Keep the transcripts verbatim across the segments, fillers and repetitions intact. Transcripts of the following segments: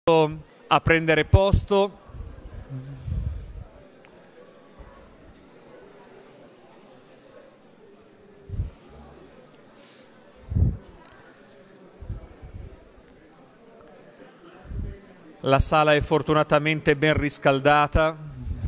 A prendere posto. La sala è fortunatamente ben riscaldata.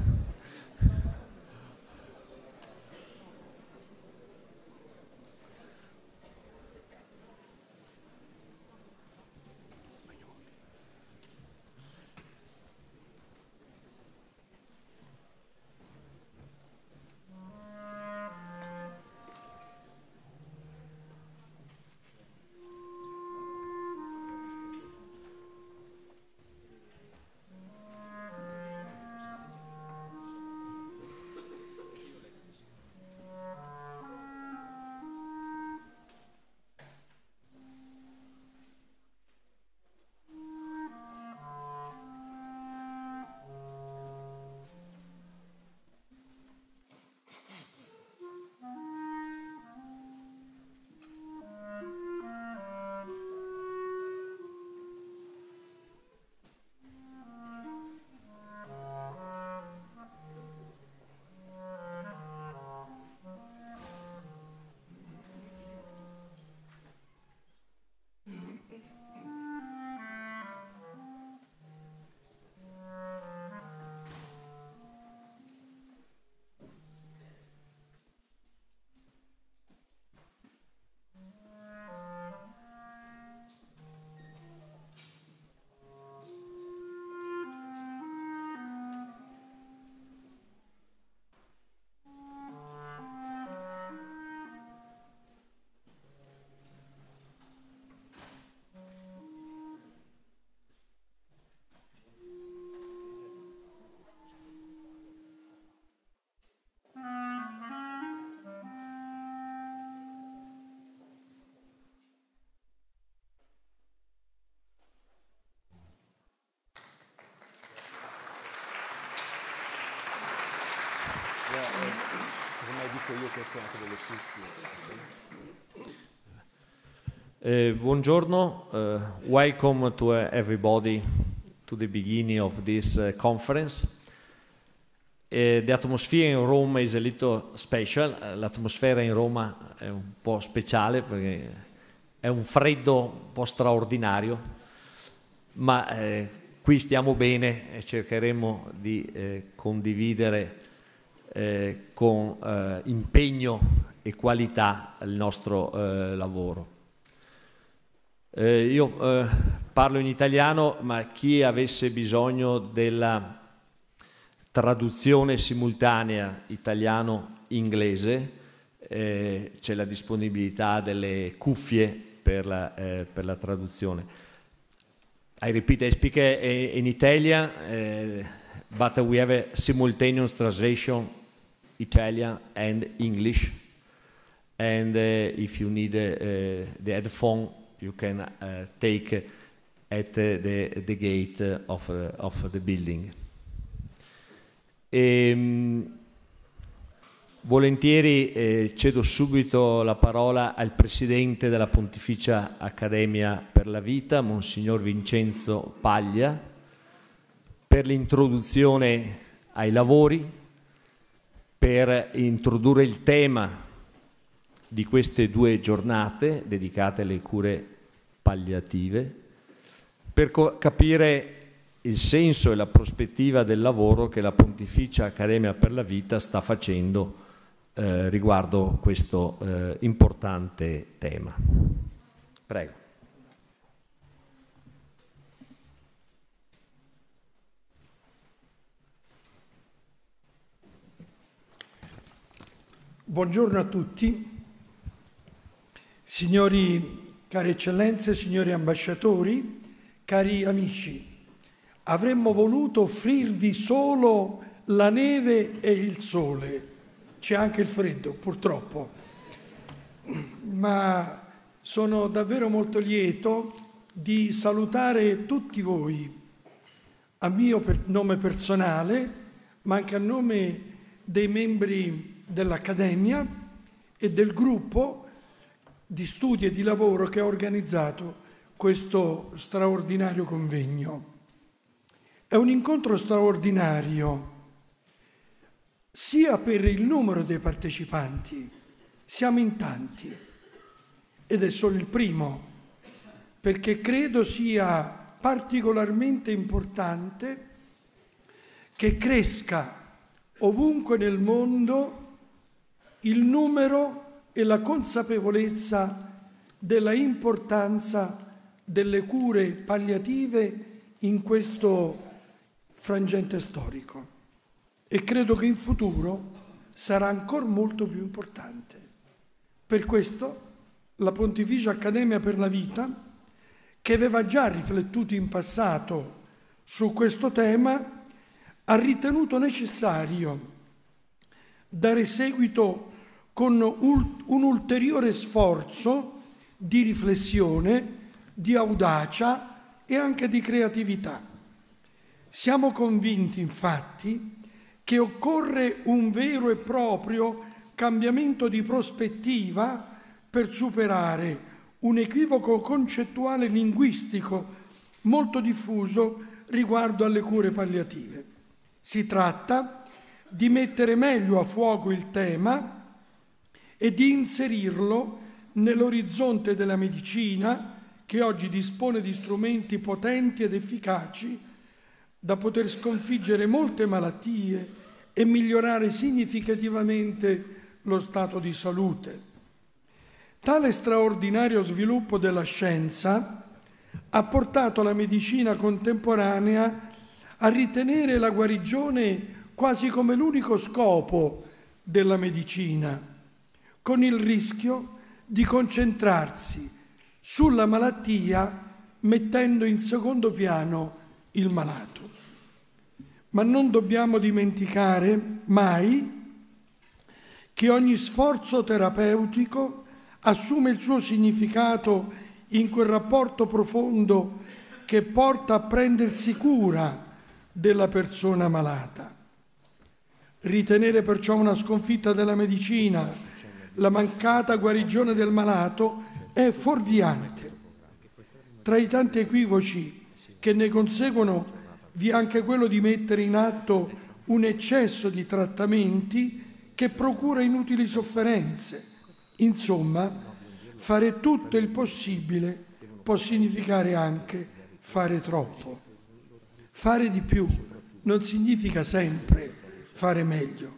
Uh, buongiorno, uh, welcome to uh, everybody to the beginning of this uh, conference. Uh, the atmosphere in Rome is a little special. Uh, l'atmosfera in Roma è un po' speciale perché è un freddo un po' straordinario, ma eh, qui stiamo bene e cercheremo di eh, condividere eh, con eh, impegno e qualità il nostro eh, lavoro. Eh, io eh, parlo in italiano, ma chi avesse bisogno della traduzione simultanea italiano-inglese eh, c'è la disponibilità delle cuffie per la, eh, per la traduzione. I repeat, I speak uh, in Italian, uh, but we have a simultaneous translation Italian and English, and uh, if you need uh, the headphone you can uh, take at uh, the, the gate of, uh, of the building. E, volentieri eh, cedo subito la parola al Presidente della Pontificia Accademia per la Vita, Monsignor Vincenzo Paglia, per l'introduzione ai lavori, per introdurre il tema di queste due giornate dedicate alle cure palliative, per capire il senso e la prospettiva del lavoro che la Pontificia Accademia per la Vita sta facendo eh, riguardo questo eh, importante tema. Prego. Buongiorno a tutti. Signori, care eccellenze, signori ambasciatori, cari amici, avremmo voluto offrirvi solo la neve e il sole, c'è anche il freddo purtroppo, ma sono davvero molto lieto di salutare tutti voi a mio per nome personale, ma anche a nome dei membri dell'Accademia e del gruppo di studi e di lavoro che ha organizzato questo straordinario convegno. È un incontro straordinario, sia per il numero dei partecipanti, siamo in tanti, ed è solo il primo, perché credo sia particolarmente importante che cresca ovunque nel mondo il numero e la consapevolezza della importanza delle cure palliative in questo frangente storico, e credo che in futuro sarà ancora molto più importante. Per questo la Pontificia Accademia per la Vita, che aveva già riflettuto in passato su questo tema, ha ritenuto necessario dare seguito con un ulteriore sforzo di riflessione, di audacia e anche di creatività. Siamo convinti, infatti, che occorre un vero e proprio cambiamento di prospettiva per superare un equivoco concettuale linguistico molto diffuso riguardo alle cure palliative. Si tratta di mettere meglio a fuoco il tema e di inserirlo nell'orizzonte della medicina, che oggi dispone di strumenti potenti ed efficaci da poter sconfiggere molte malattie e migliorare significativamente lo stato di salute. Tale straordinario sviluppo della scienza ha portato la medicina contemporanea a ritenere la guarigione quasi come l'unico scopo della medicina, con il rischio di concentrarsi sulla malattia mettendo in secondo piano il malato. Ma non dobbiamo dimenticare mai che ogni sforzo terapeutico assume il suo significato in quel rapporto profondo che porta a prendersi cura della persona malata. Ritenere perciò una sconfitta della medicina la mancata guarigione del malato è fuorviante. Tra i tanti equivoci che ne conseguono vi è anche quello di mettere in atto un eccesso di trattamenti che procura inutili sofferenze. Insomma, fare tutto il possibile può significare anche fare troppo. Fare di più non significa sempre fare meglio.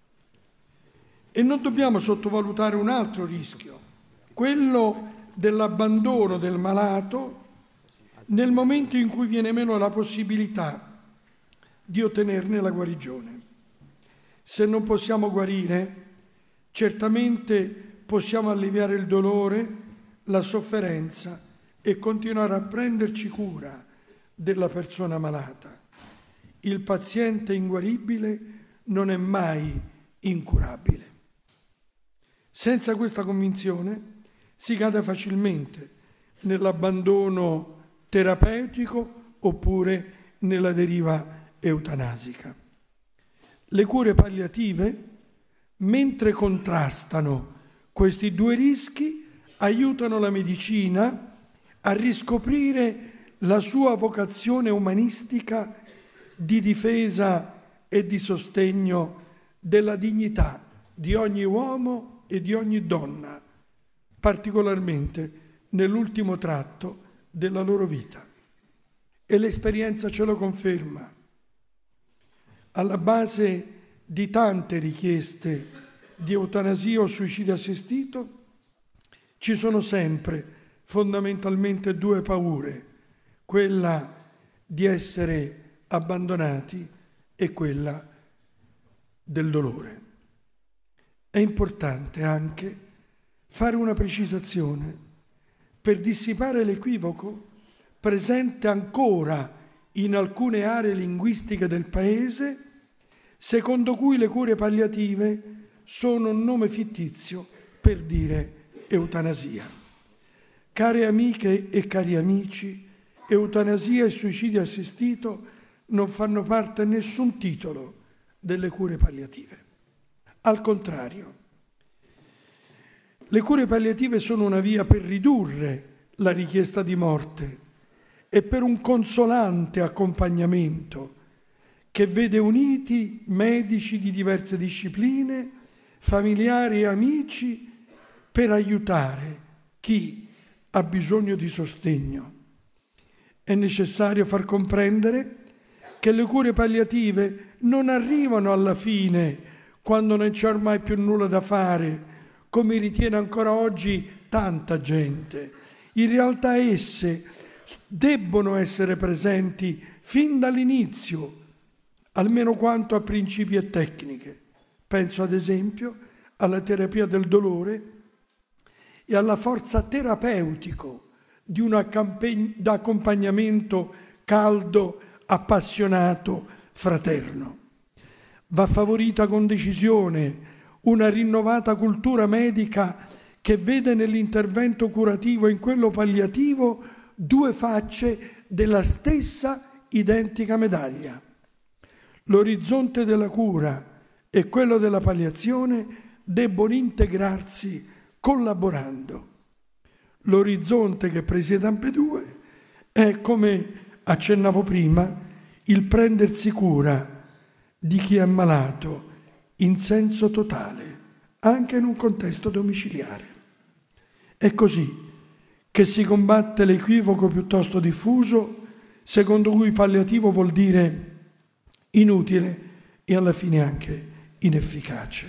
E non dobbiamo sottovalutare un altro rischio, quello dell'abbandono del malato nel momento in cui viene meno la possibilità di ottenerne la guarigione. Se non possiamo guarire, certamente possiamo alleviare il dolore, la sofferenza e continuare a prenderci cura della persona malata. Il paziente inguaribile non è mai incurabile. Senza questa convinzione si cade facilmente nell'abbandono terapeutico oppure nella deriva eutanasica. Le cure palliative, mentre contrastano questi due rischi, aiutano la medicina a riscoprire la sua vocazione umanistica di difesa e di sostegno della dignità di ogni uomo e di ogni donna, particolarmente nell'ultimo tratto della loro vita. E l'esperienza ce lo conferma. Alla base di tante richieste di eutanasia o suicidio assistito ci sono sempre fondamentalmente due paure, quella di essere abbandonati e quella del dolore. È importante anche fare una precisazione per dissipare l'equivoco presente ancora in alcune aree linguistiche del Paese, secondo cui le cure palliative sono un nome fittizio per dire eutanasia. Care amiche e cari amici, eutanasia e suicidio assistito non fanno parte a nessun titolo delle cure palliative. Al contrario, le cure palliative sono una via per ridurre la richiesta di morte e per un consolante accompagnamento che vede uniti medici di diverse discipline, familiari e amici per aiutare chi ha bisogno di sostegno. È necessario far comprendere che le cure palliative non arrivano alla fine quando non c'è ormai più nulla da fare, come ritiene ancora oggi tanta gente. In realtà esse debbono essere presenti fin dall'inizio, almeno quanto a principi e tecniche. Penso ad esempio alla terapia del dolore e alla forza terapeutico di un accompagnamento caldo, appassionato, fraterno. Va favorita con decisione una rinnovata cultura medica che vede nell'intervento curativo e in quello palliativo due facce della stessa identica medaglia. L'orizzonte della cura e quello della palliazione debbono integrarsi collaborando. L'orizzonte che presiede ambedue è, come accennavo prima, il prendersi cura di chi è malato in senso totale, anche in un contesto domiciliare. È così che si combatte l'equivoco piuttosto diffuso, secondo cui palliativo vuol dire inutile e alla fine anche inefficace.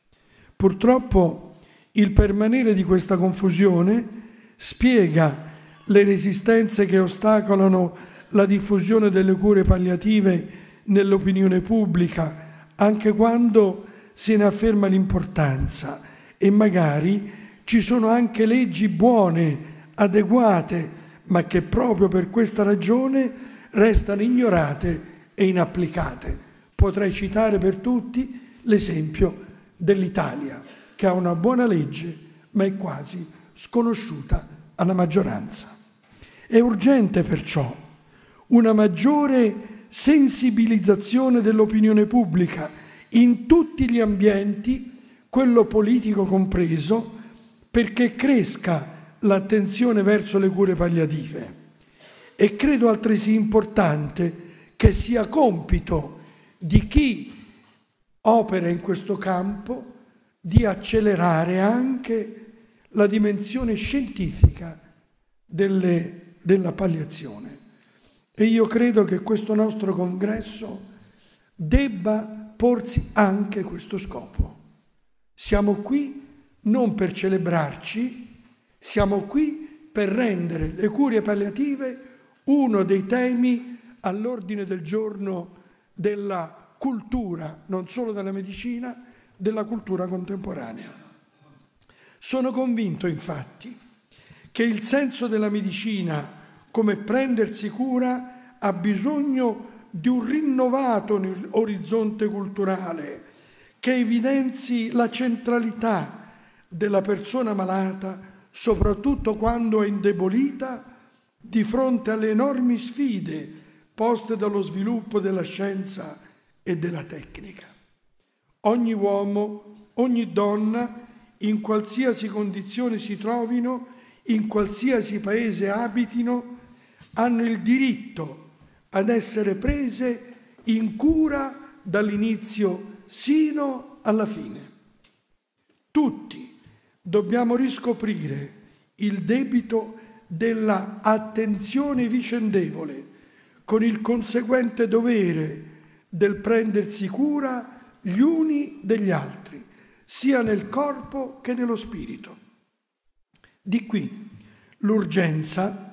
Purtroppo il permanere di questa confusione spiega le resistenze che ostacolano la diffusione delle cure palliative nell'opinione pubblica, anche quando se ne afferma l'importanza e magari ci sono anche leggi buone, adeguate, ma che proprio per questa ragione restano ignorate e inapplicate. Potrei citare per tutti l'esempio dell'Italia, che ha una buona legge, ma è quasi sconosciuta alla maggioranza. È urgente perciò una maggiore sensibilizzazione dell'opinione pubblica in tutti gli ambienti, quello politico compreso, perché cresca l'attenzione verso le cure palliative. E credo altresì importante che sia compito di chi opera in questo campo di accelerare anche la dimensione scientifica delle, della palliazione. E io credo che questo nostro congresso debba porsi anche questo scopo. Siamo qui non per celebrarci, siamo qui per rendere le cure palliative uno dei temi all'ordine del giorno della cultura, non solo della medicina, della cultura contemporanea. Sono convinto, infatti, che il senso della medicina come prendersi cura ha bisogno di un rinnovato orizzonte culturale che evidenzi la centralità della persona malata, soprattutto quando è indebolita di fronte alle enormi sfide poste dallo sviluppo della scienza e della tecnica. Ogni uomo, ogni donna, in qualsiasi condizione si trovino, in qualsiasi paese abitino, hanno il diritto ad essere prese in cura dall'inizio sino alla fine. Tutti dobbiamo riscoprire il debito della attenzione vicendevole, con il conseguente dovere del prendersi cura gli uni degli altri, sia nel corpo che nello spirito. Di qui l'urgenza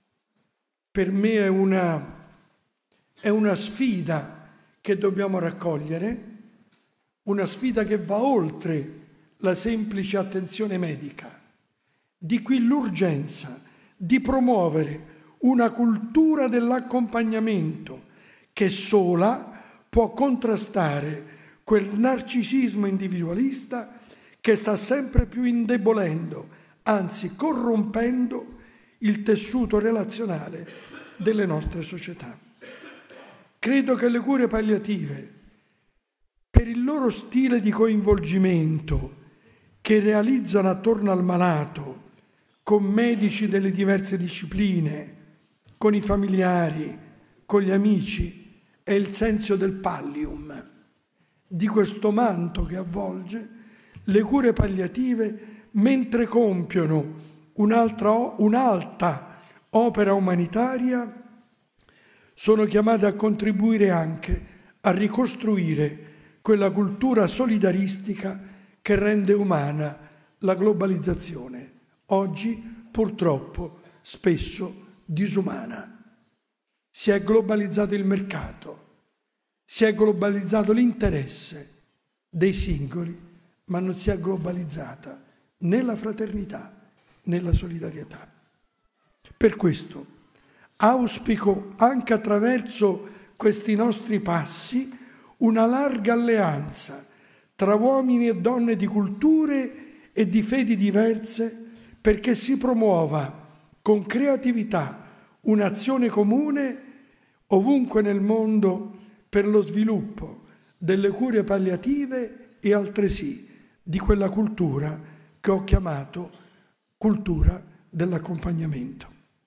per me è una, è una sfida che dobbiamo raccogliere, una sfida che va oltre la semplice attenzione medica. Di qui l'urgenza di promuovere una cultura dell'accompagnamento che sola può contrastare quel narcisismo individualista che sta sempre più indebolendo, anzi corrompendo, il tessuto relazionale delle nostre società. Credo che le cure palliative, per il loro stile di coinvolgimento che realizzano attorno al malato, con medici delle diverse discipline, con i familiari, con gli amici, è il senso del pallium, di questo manto che avvolge le cure palliative mentre compiono un'altra, un'alta opera umanitaria. Sono chiamate a contribuire anche a ricostruire quella cultura solidaristica che rende umana la globalizzazione, oggi purtroppo spesso disumana. Si è globalizzato il mercato, si è globalizzato l'interesse dei singoli, ma non si è globalizzata né la fraternità né la solidarietà. Per questo auspico anche attraverso questi nostri passi una larga alleanza tra uomini e donne di culture e di fedi diverse, perché si promuova con creatività un'azione comune ovunque nel mondo per lo sviluppo delle cure palliative e altresì di quella cultura che ho chiamato cultura dell'accompagnamento.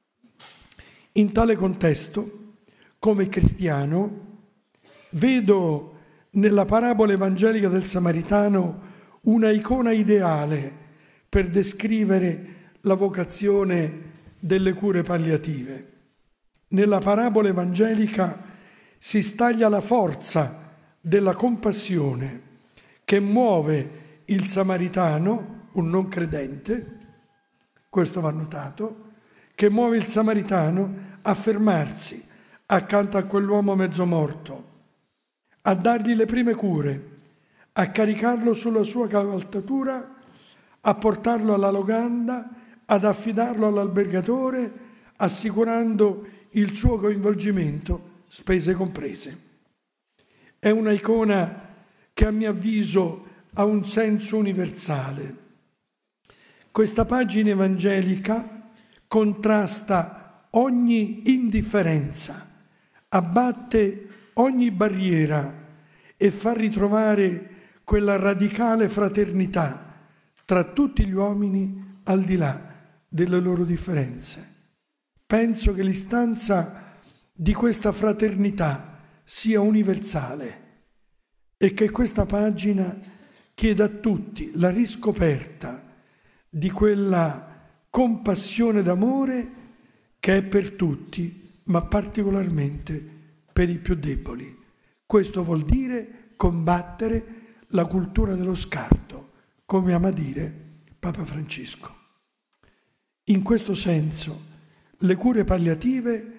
In tale contesto, come cristiano, vedo nella parabola evangelica del Samaritano una icona ideale per descrivere la vocazione delle cure palliative. Nella parabola evangelica si staglia la forza della compassione che muove il samaritano, un non credente, questo va notato, che muove il samaritano a fermarsi accanto a quell'uomo mezzo morto, a dargli le prime cure, a caricarlo sulla sua cavalcatura, a portarlo alla locanda, ad affidarlo all'albergatore, assicurando il suo coinvolgimento, spese comprese. È una icona che a mio avviso ha un senso universale. Questa pagina evangelica contrasta ogni indifferenza, abbatte ogni barriera e fa ritrovare quella radicale fraternità tra tutti gli uomini al di là delle loro differenze. Penso che l'istanza di questa fraternità sia universale e che questa pagina chieda a tutti la riscoperta di quella compassione d'amore che è per tutti, ma particolarmente per i più deboli. Questo vuol dire combattere la cultura dello scarto, come ama dire Papa Francesco. In questo senso, le cure palliative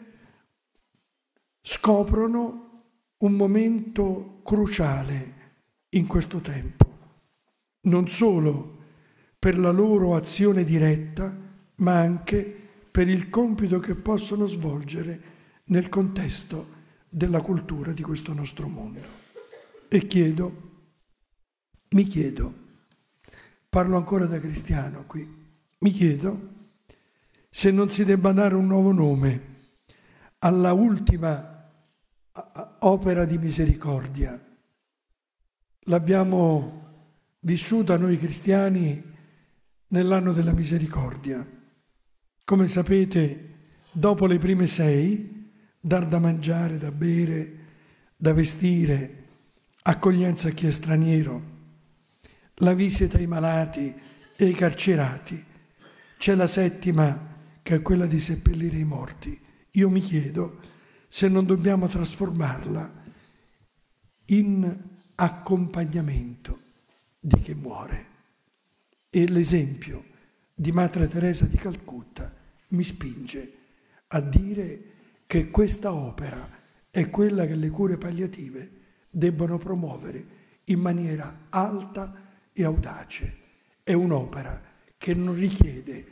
scoprono un momento cruciale in questo tempo, non solo per la loro azione diretta, ma anche per il compito che possono svolgere nel contesto della cultura di questo nostro mondo. E chiedo, mi chiedo, parlo ancora da cristiano qui, mi chiedo se non si debba dare un nuovo nome alla ultima opera di misericordia. L'abbiamo vissuta noi cristiani nell'anno della misericordia. Come sapete, dopo le prime sei, dar da mangiare, da bere, da vestire, accoglienza a chi è straniero, la visita ai malati e ai carcerati, c'è la settima che è quella di seppellire i morti. Io mi chiedo se non dobbiamo trasformarla in accompagnamento di chi muore. E l'esempio di Madre Teresa di Calcutta mi spinge a dire che questa opera è quella che le cure palliative debbono promuovere in maniera alta e audace. È un'opera che non richiede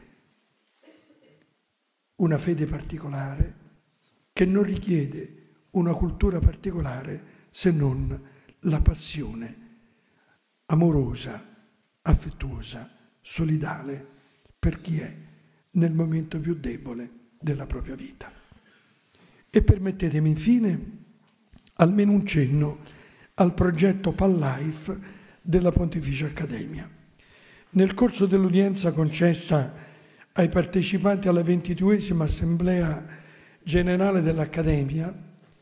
una fede particolare, che non richiede una cultura particolare, se non la passione amorosa, affettuosa, solidale per chi è nel momento più debole della propria vita. E permettetemi infine almeno un cenno al progetto Pallife della Pontificia Accademia. Nel corso dell'udienza concessa ai partecipanti alla ventiduesima Assemblea generale dell'Accademia,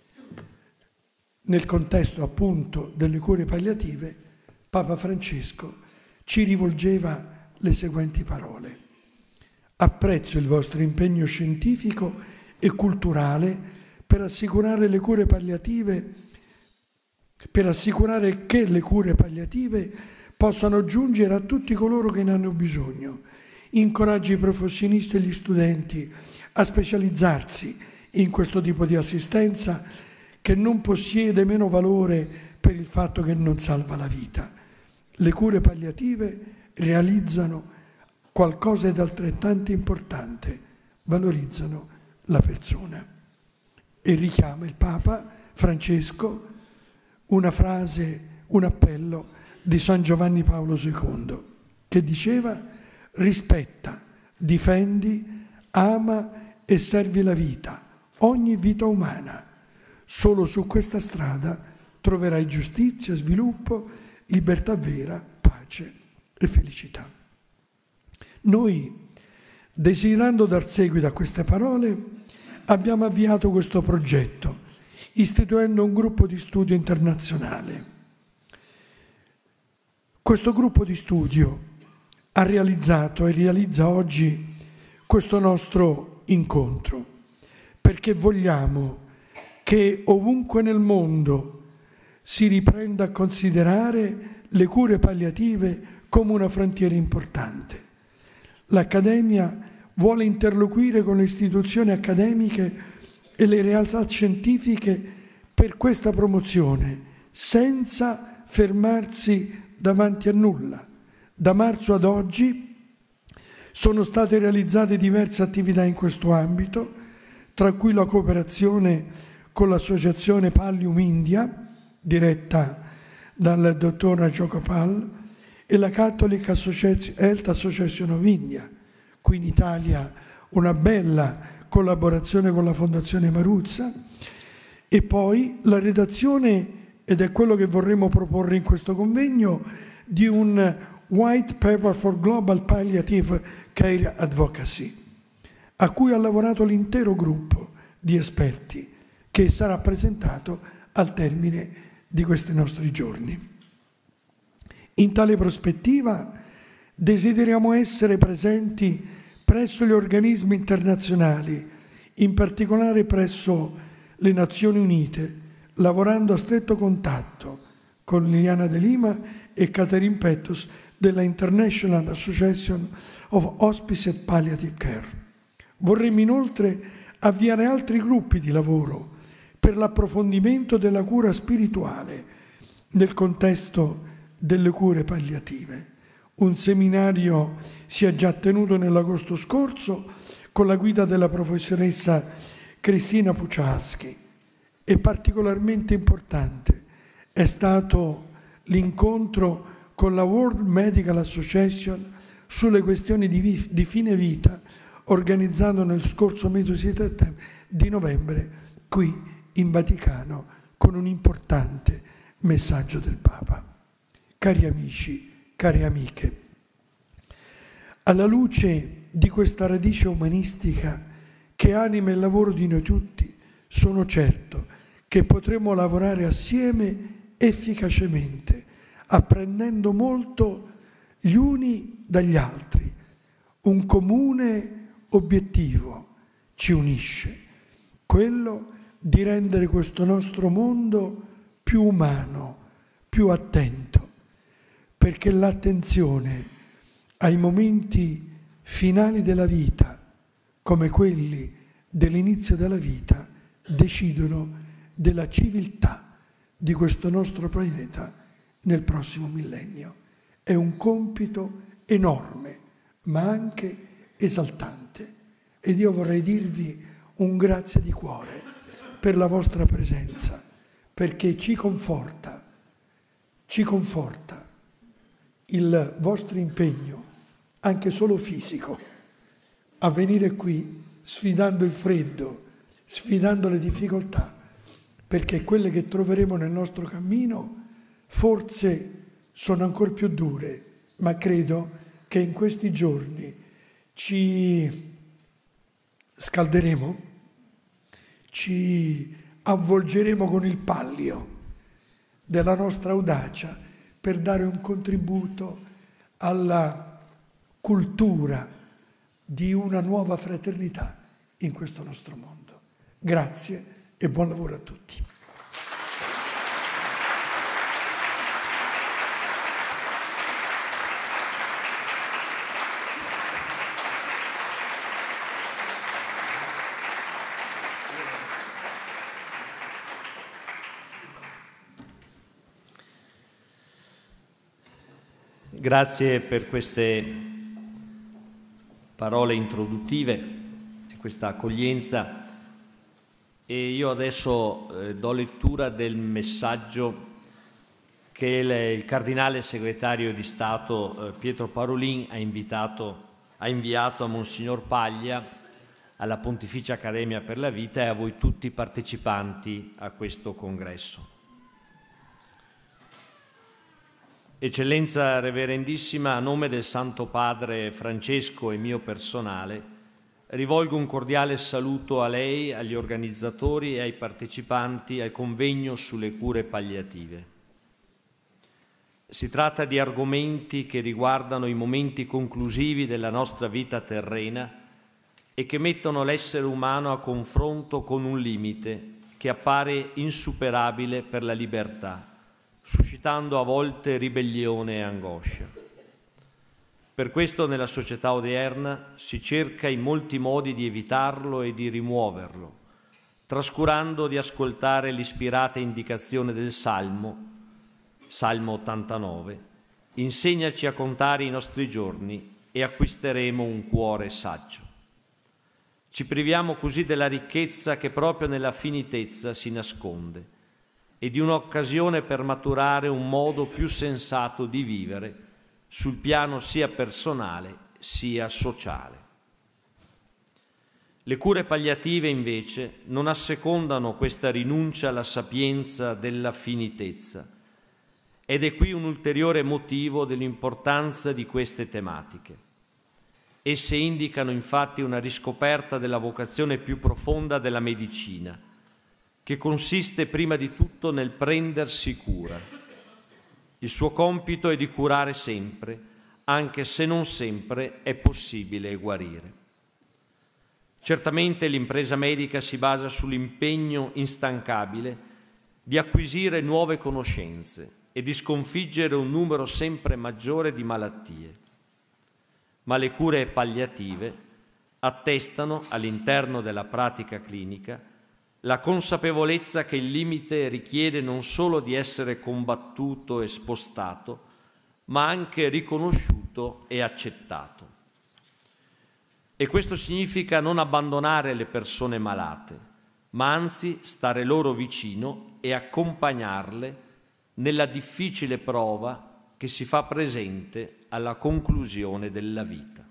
nel contesto appunto delle cure palliative, Papa Francesco ci rivolgeva le seguenti parole: apprezzo il vostro impegno scientifico e culturale per assicurare le cure palliative, per assicurare che le cure palliative possano giungere a tutti coloro che ne hanno bisogno. Incoraggi i professionisti e gli studenti a specializzarsi in questo tipo di assistenza che non possiede meno valore per il fatto che non salva la vita. Le cure palliative realizzano qualcosa di altrettanto importante, valorizzano la persona. E richiama il Papa Francesco una frase, un appello di San Giovanni Paolo secondo, che diceva: rispetta, difendi, ama e servi la vita, ogni vita umana. Solo su questa strada troverai giustizia, sviluppo, libertà vera, pace e felicità. Noi, desiderando dar seguito a queste parole, abbiamo avviato questo progetto, istituendo un gruppo di studio internazionale. Questo gruppo di studio ha realizzato e realizza oggi questo nostro incontro, perché vogliamo che ovunque nel mondo si riprenda a considerare le cure palliative come una frontiera importante. L'Accademia vuole interloquire con le istituzioni accademiche e le realtà scientifiche per questa promozione, senza fermarsi davanti a nulla. Da marzo ad oggi sono state realizzate diverse attività in questo ambito, tra cui la cooperazione con l'associazione Pallium India, diretta dal dottor Rajagopal, e la Catholic Health Association of India. Qui in Italia una bella collaborazione con la Fondazione Maruzza, e poi la redazione, ed è quello che vorremmo proporre in questo convegno, di un White Paper for Global Palliative Care Advocacy, a cui ha lavorato l'intero gruppo di esperti che sarà presentato al termine di questi nostri giorni. In tale prospettiva desideriamo essere presenti presso gli organismi internazionali, in particolare presso le Nazioni Unite, lavorando a stretto contatto con Liliana De Lima e Catherine Pettus della International Association of Hospice and Palliative Care. Vorremmo inoltre avviare altri gruppi di lavoro per l'approfondimento della cura spirituale nel contesto delle cure palliative. Un seminario si è già tenuto nell'agosto scorso con la guida della professoressa Cristina Puchalski, e particolarmente importante è stato l'incontro con la World Medical Association sulle questioni di, vi- di fine vita, organizzato nel scorso mese di novembre qui in Vaticano, con un importante messaggio del Papa. Cari amici, cari amiche, alla luce di questa radice umanistica che anima il lavoro di noi tutti, sono certo che potremo lavorare assieme efficacemente, apprendendo molto gli uni dagli altri. Un comune obiettivo ci unisce, quello di rendere questo nostro mondo più umano, più attento, perché l'attenzione ai momenti finali della vita, come quelli dell'inizio della vita, decidono della civiltà di questo nostro pianeta nel prossimo millennio. È un compito enorme, ma anche esaltante. Ed io vorrei dirvi un grazie di cuore per la vostra presenza, perché ci conforta, ci conforta il vostro impegno, anche solo fisico, a venire qui sfidando il freddo, sfidando le difficoltà, perché quelle che troveremo nel nostro cammino forse sono ancora più dure, ma credo che in questi giorni ci scalderemo, ci avvolgeremo con il pallio della nostra audacia per dare un contributo alla cultura di una nuova fraternità in questo nostro mondo. Grazie e buon lavoro a tutti. Grazie per queste parole introduttive e questa accoglienza. E io adesso eh, do lettura del messaggio che il, il cardinale segretario di Stato eh, Pietro Parolin ha, invitato, ha inviato a Monsignor Paglia, alla Pontificia Accademia per la Vita e a voi tutti i partecipanti a questo congresso. Eccellenza Reverendissima, a nome del Santo Padre Francesco e mio personale, rivolgo un cordiale saluto a lei, agli organizzatori e ai partecipanti al convegno sulle cure palliative. Si tratta di argomenti che riguardano i momenti conclusivi della nostra vita terrena e che mettono l'essere umano a confronto con un limite che appare insuperabile per la libertà, suscitando a volte ribellione e angoscia. Per questo nella società odierna si cerca in molti modi di evitarlo e di rimuoverlo, trascurando di ascoltare l'ispirata indicazione del Salmo, Salmo ottantanove, insegnaci a contare i nostri giorni e acquisteremo un cuore saggio. Ci priviamo così della ricchezza che proprio nella finitezza si nasconde e di un'occasione per maturare un modo più sensato di vivere sul piano sia personale sia sociale. Le cure palliative invece non assecondano questa rinuncia alla sapienza della finitezza ed è qui un ulteriore motivo dell'importanza di queste tematiche. Esse indicano infatti una riscoperta della vocazione più profonda della medicina, che consiste prima di tutto nel prendersi cura. Il suo compito è di curare sempre, anche se non sempre è possibile guarire. Certamente l'impresa medica si basa sull'impegno instancabile di acquisire nuove conoscenze e di sconfiggere un numero sempre maggiore di malattie. Ma le cure palliative attestano all'interno della pratica clinica la consapevolezza che il limite richiede non solo di essere combattuto e spostato, ma anche riconosciuto e accettato. E questo significa non abbandonare le persone malate, ma anzi stare loro vicino e accompagnarle nella difficile prova che si fa presente alla conclusione della vita.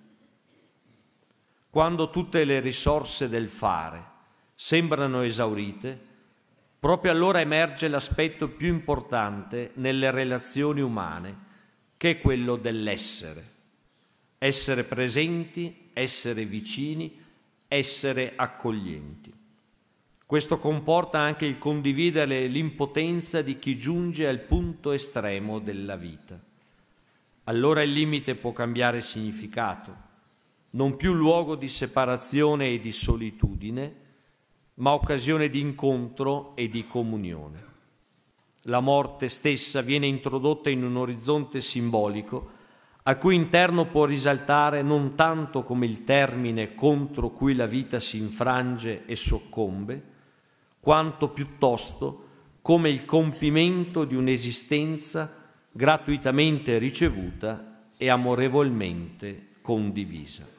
Quando tutte le risorse del fare sembrano esaurite, proprio allora emerge l'aspetto più importante nelle relazioni umane, che è quello dell'essere. Essere presenti, essere vicini, essere accoglienti. Questo comporta anche il condividere l'impotenza di chi giunge al punto estremo della vita. Allora il limite può cambiare significato, non più luogo di separazione e di solitudine, ma occasione di incontro e di comunione. La morte stessa viene introdotta in un orizzonte simbolico a cui interno può risaltare non tanto come il termine contro cui la vita si infrange e soccombe, quanto piuttosto come il compimento di un'esistenza gratuitamente ricevuta e amorevolmente condivisa.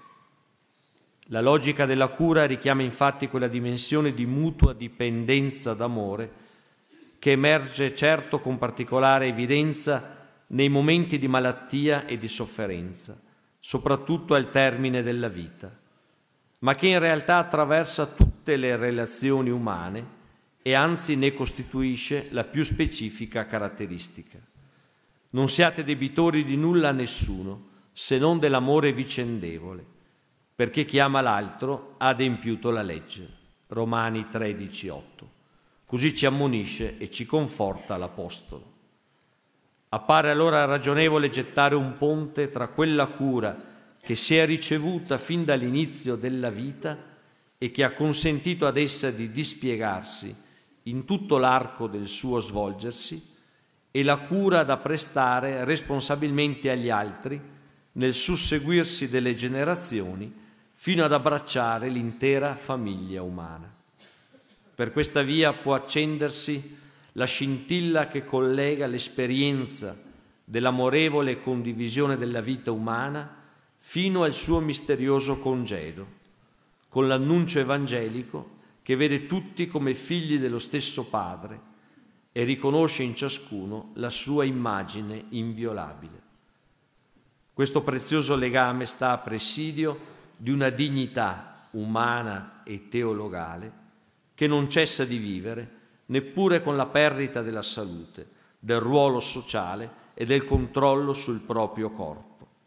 La logica della cura richiama infatti quella dimensione di mutua dipendenza d'amore che emerge certo con particolare evidenza nei momenti di malattia e di sofferenza, soprattutto al termine della vita, ma che in realtà attraversa tutte le relazioni umane e anzi ne costituisce la più specifica caratteristica. Non siate debitori di nulla a nessuno, se non dell'amore vicendevole, perché chi ama l'altro ha adempiuto la legge. Romani tredici, otto. Così ci ammonisce e ci conforta l'Apostolo. Appare allora ragionevole gettare un ponte tra quella cura che si è ricevuta fin dall'inizio della vita e che ha consentito ad essa di dispiegarsi in tutto l'arco del suo svolgersi, e la cura da prestare responsabilmente agli altri nel susseguirsi delle generazioni fino ad abbracciare l'intera famiglia umana. Per questa via può accendersi la scintilla che collega l'esperienza dell'amorevole condivisione della vita umana fino al suo misterioso congedo, con l'annuncio evangelico che vede tutti come figli dello stesso Padre e riconosce in ciascuno la sua immagine inviolabile. Questo prezioso legame sta a presidio di una dignità umana e teologale che non cessa di vivere neppure con la perdita della salute, del ruolo sociale e del controllo sul proprio corpo.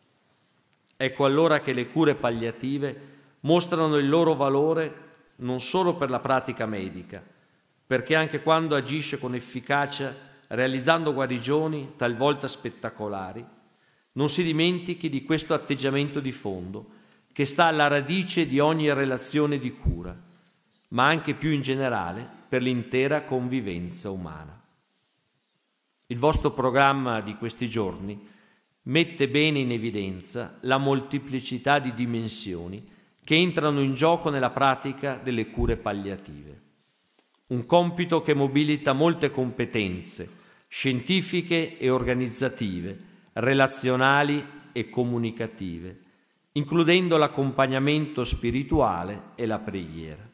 Ecco allora che le cure palliative mostrano il loro valore non solo per la pratica medica, perché anche quando agisce con efficacia realizzando guarigioni talvolta spettacolari, non si dimentichi di questo atteggiamento di fondo che sta alla radice di ogni relazione di cura, ma anche più in generale per l'intera convivenza umana. Il vostro programma di questi giorni mette bene in evidenza la molteplicità di dimensioni che entrano in gioco nella pratica delle cure palliative. Un compito che mobilita molte competenze scientifiche e organizzative, relazionali e comunicative, includendo l'accompagnamento spirituale e la preghiera.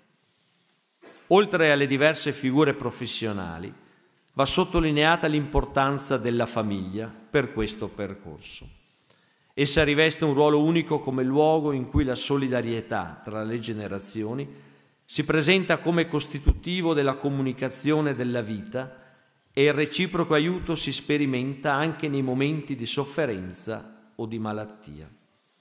Oltre alle diverse figure professionali, va sottolineata l'importanza della famiglia per questo percorso. Essa riveste un ruolo unico come luogo in cui la solidarietà tra le generazioni si presenta come costitutivo della comunicazione della vita e il reciproco aiuto si sperimenta anche nei momenti di sofferenza o di malattia.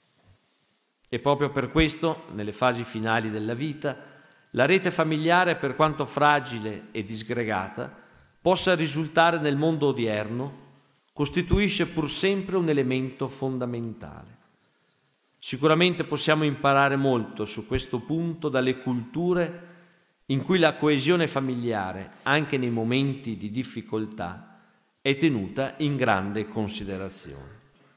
E proprio per questo, nelle fasi finali della vita, la rete familiare, per quanto fragile e disgregata, possa risultare nel mondo odierno, costituisce pur sempre un elemento fondamentale. Sicuramente possiamo imparare molto su questo punto dalle culture in cui la coesione familiare, anche nei momenti di difficoltà, è tenuta in grande considerazione.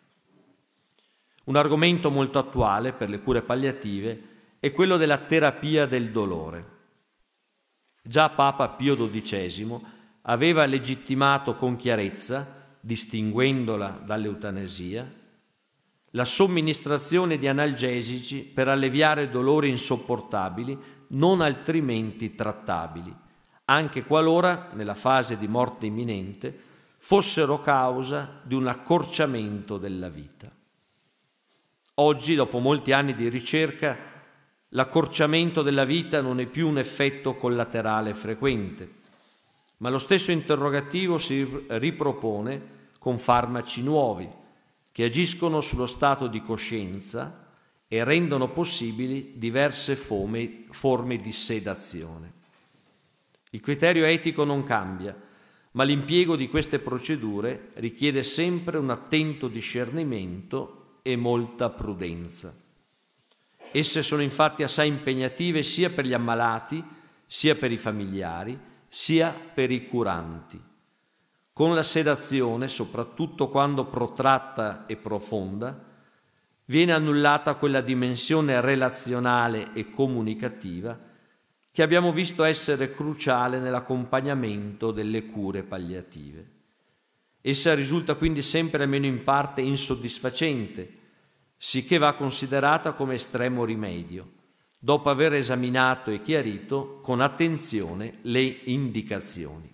Un argomento molto attuale per le cure palliative è quello della terapia del dolore. Già Papa Pio dodicesimo aveva legittimato con chiarezza, distinguendola dall'eutanasia, la somministrazione di analgesici per alleviare dolori insopportabili non altrimenti trattabili, anche qualora, nella fase di morte imminente, fossero causa di un accorciamento della vita. Oggi, dopo molti anni di ricerca, l'accorciamento della vita non è più un effetto collaterale frequente, ma lo stesso interrogativo si ripropone con farmaci nuovi che agiscono sullo stato di coscienza e rendono possibili diverse forme, forme di sedazione. Il criterio etico non cambia, ma l'impiego di queste procedure richiede sempre un attento discernimento e molta prudenza. Esse sono infatti assai impegnative sia per gli ammalati, sia per i familiari, sia per i curanti. Con la sedazione, soprattutto quando protratta e profonda, viene annullata quella dimensione relazionale e comunicativa che abbiamo visto essere cruciale nell'accompagnamento delle cure palliative. Essa risulta quindi sempre almeno in parte insoddisfacente, sicché va considerata come estremo rimedio, dopo aver esaminato e chiarito con attenzione le indicazioni.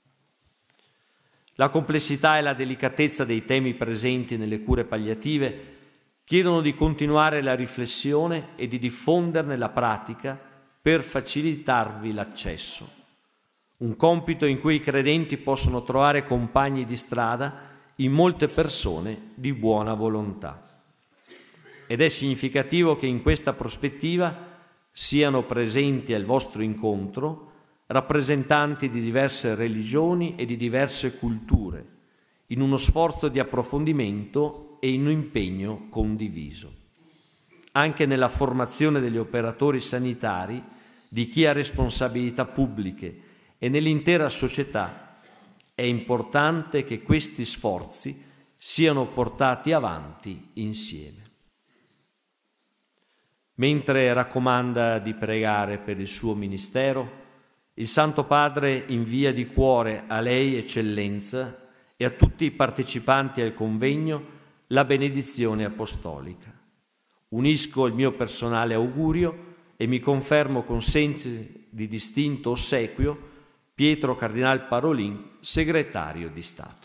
La complessità e la delicatezza dei temi presenti nelle cure palliative chiedono di continuare la riflessione e di diffonderne la pratica per facilitarvi l'accesso. Un compito in cui i credenti possono trovare compagni di strada in molte persone di buona volontà. Ed è significativo che in questa prospettiva siano presenti al vostro incontro rappresentanti di diverse religioni e di diverse culture, in uno sforzo di approfondimento e in un impegno condiviso. Anche nella formazione degli operatori sanitari, di chi ha responsabilità pubbliche e nell'intera società, è importante che questi sforzi siano portati avanti insieme. Mentre raccomanda di pregare per il suo ministero, il Santo Padre invia di cuore a lei, Eccellenza, e a tutti i partecipanti al convegno la benedizione apostolica. Unisco il mio personale augurio e mi confermo con senso di distinto ossequio Pietro Cardinal Parolin, segretario di Stato.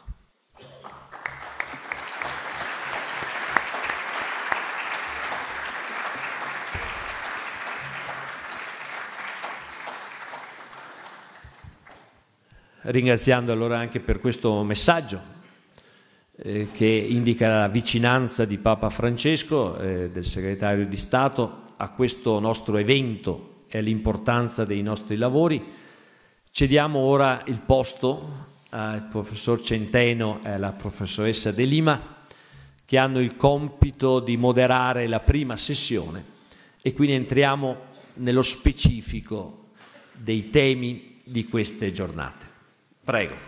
Ringraziando allora anche per questo messaggio eh, che indica la vicinanza di Papa Francesco, eh, del segretario di Stato, a questo nostro evento e all'importanza dei nostri lavori. Cediamo ora il posto al professor Centeno e alla professoressa De Lima, che hanno il compito di moderare la prima sessione, e quindi entriamo nello specifico dei temi di queste giornate. Prego.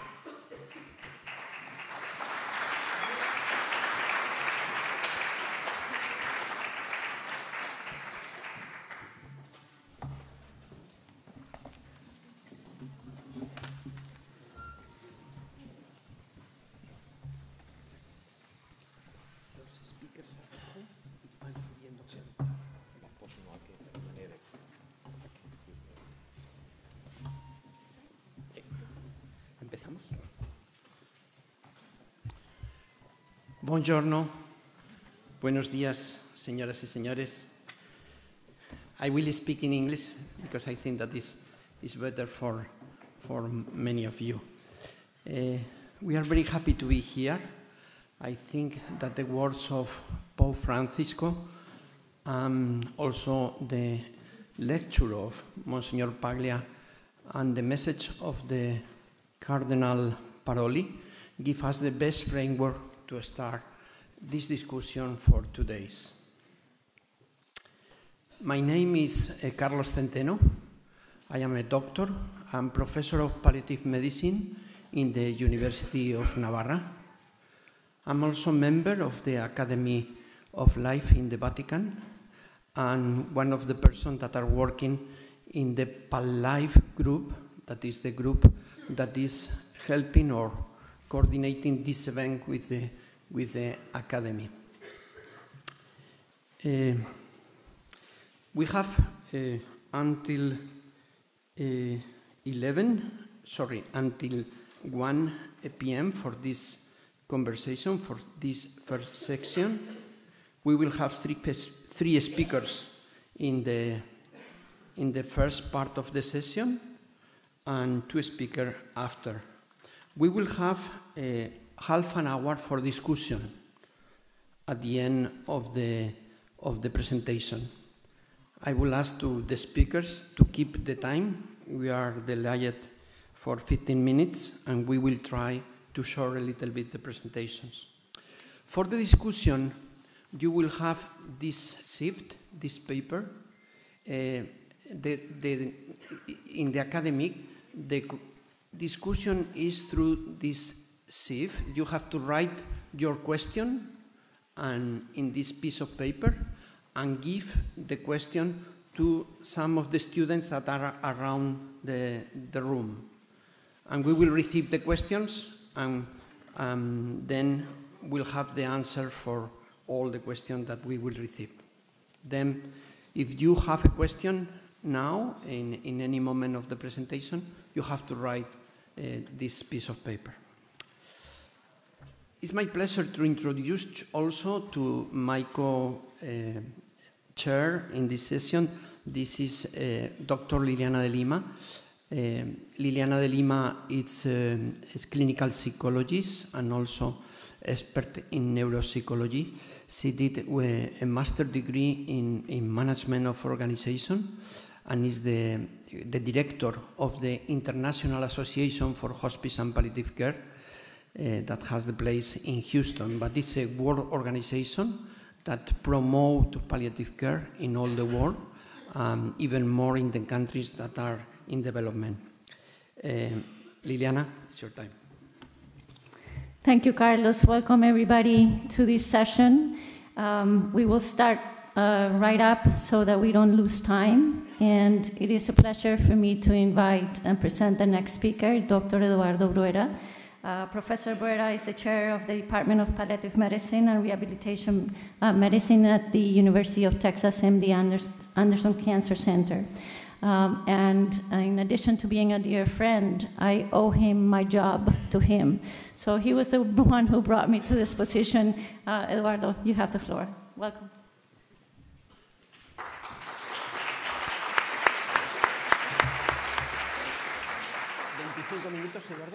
Buongiorno, buenos días, señoras y señores. I will speak in English because I think that is, is better for, for many of you. Uh, we are very happy to be here. I think that the words of Pope Francisco and also the lecture of Monsignor Paglia and the message of the Cardinal Paroli give us the best framework to start this discussion for two days. My name is uh, Carlos Centeno. I am a doctor. I'm professor of palliative medicine in the University of Navarra. I'm also a member of the Academy of Life in the Vatican and one of the persons that are working in the PalLife group, that is the group that is helping or coordinating this event with the with the Academy. Uh, we have uh, until uh, eleven, sorry, until one p m for this conversation, for this first section. We will have three, three speakers in the, in the first part of the session and two speakers after. We will have a half an hour for discussion at the end of the, of the presentation. I will ask to the speakers to keep the time. We are delayed for fifteen minutes, and we will try to short a little bit the presentations. For the discussion, you will have this shift, this paper. Uh, the, the, in the academic, the discussion is through this sieve. You have to write your question and in this piece of paper and give the question to some of the students that are around the, the room. And we will receive the questions and um, then we'll have the answer for all the questions that we will receive. Then if you have a question now, in, in any moment of the presentation, you have to write uh, this piece of paper. It's my pleasure to introduce also to my co-chair uh, in this session. This is uh, Doctor Liliana de Lima. Uh, Liliana de Lima is, uh, is clinical psychologist and also expert in neuropsychology. She did a master degree in, in management of organization and is the, the director of the International Association for Hospice and Palliative Care uh, that has the place in Houston. But it's a world organization that promotes palliative care in all the world, um, even more in the countries that are in development. Uh, Liliana, it's your time. Thank you, Carlos. Welcome, everybody, to this session. Um, we will start uh, right up so that we don't lose time. And it is a pleasure for me to invite and present the next speaker, Doctor Eduardo Bruera. Uh, Professor Bruera is the chair of the Department of Palliative Medicine and Rehabilitation uh, Medicine at the University of Texas M D Anderson Cancer Center. Um, and in addition to being a dear friend, I owe him my job to him. So he was the one who brought me to this position. Uh, Eduardo, you have the floor. Welcome. veinticinco minutos, Eduardo.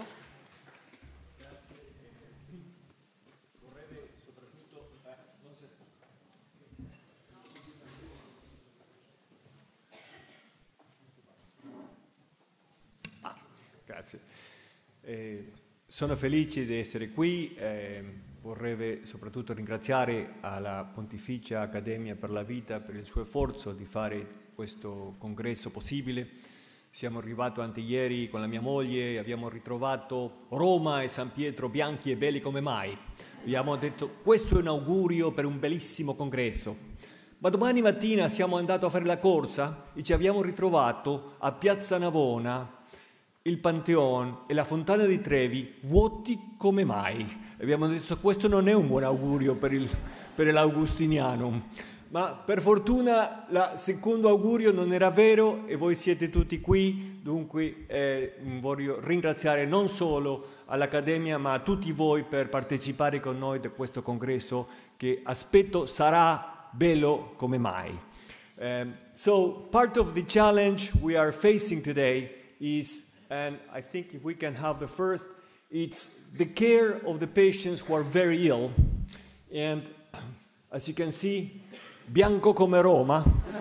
Grazie. Eh, sono felice di essere qui, eh, vorrei soprattutto ringraziare alla Pontificia Accademia per la Vita per il suo sforzo di fare questo congresso possibile. Siamo arrivati anche ieri con la mia moglie, abbiamo ritrovato Roma e San Pietro bianchi e belli come mai. Abbiamo detto questo è un augurio per un bellissimo congresso. Ma domani mattina siamo andati a fare la corsa e ci abbiamo ritrovato a Piazza Navona il Pantheon e la Fontana di Trevi vuoti come mai. Abbiamo detto questo non è un buon augurio per, il, per l'Augustinianum, ma per fortuna il secondo augurio non era vero e voi siete tutti qui, dunque eh, voglio ringraziare non solo all'Accademia ma a tutti voi per partecipare con noi a questo congresso che aspetto sarà bello come mai. Um, so part of the challenge we are facing today is, and I think if we can have the first, it's the care of the patients who are very ill. And as you can see, bianco come Roma.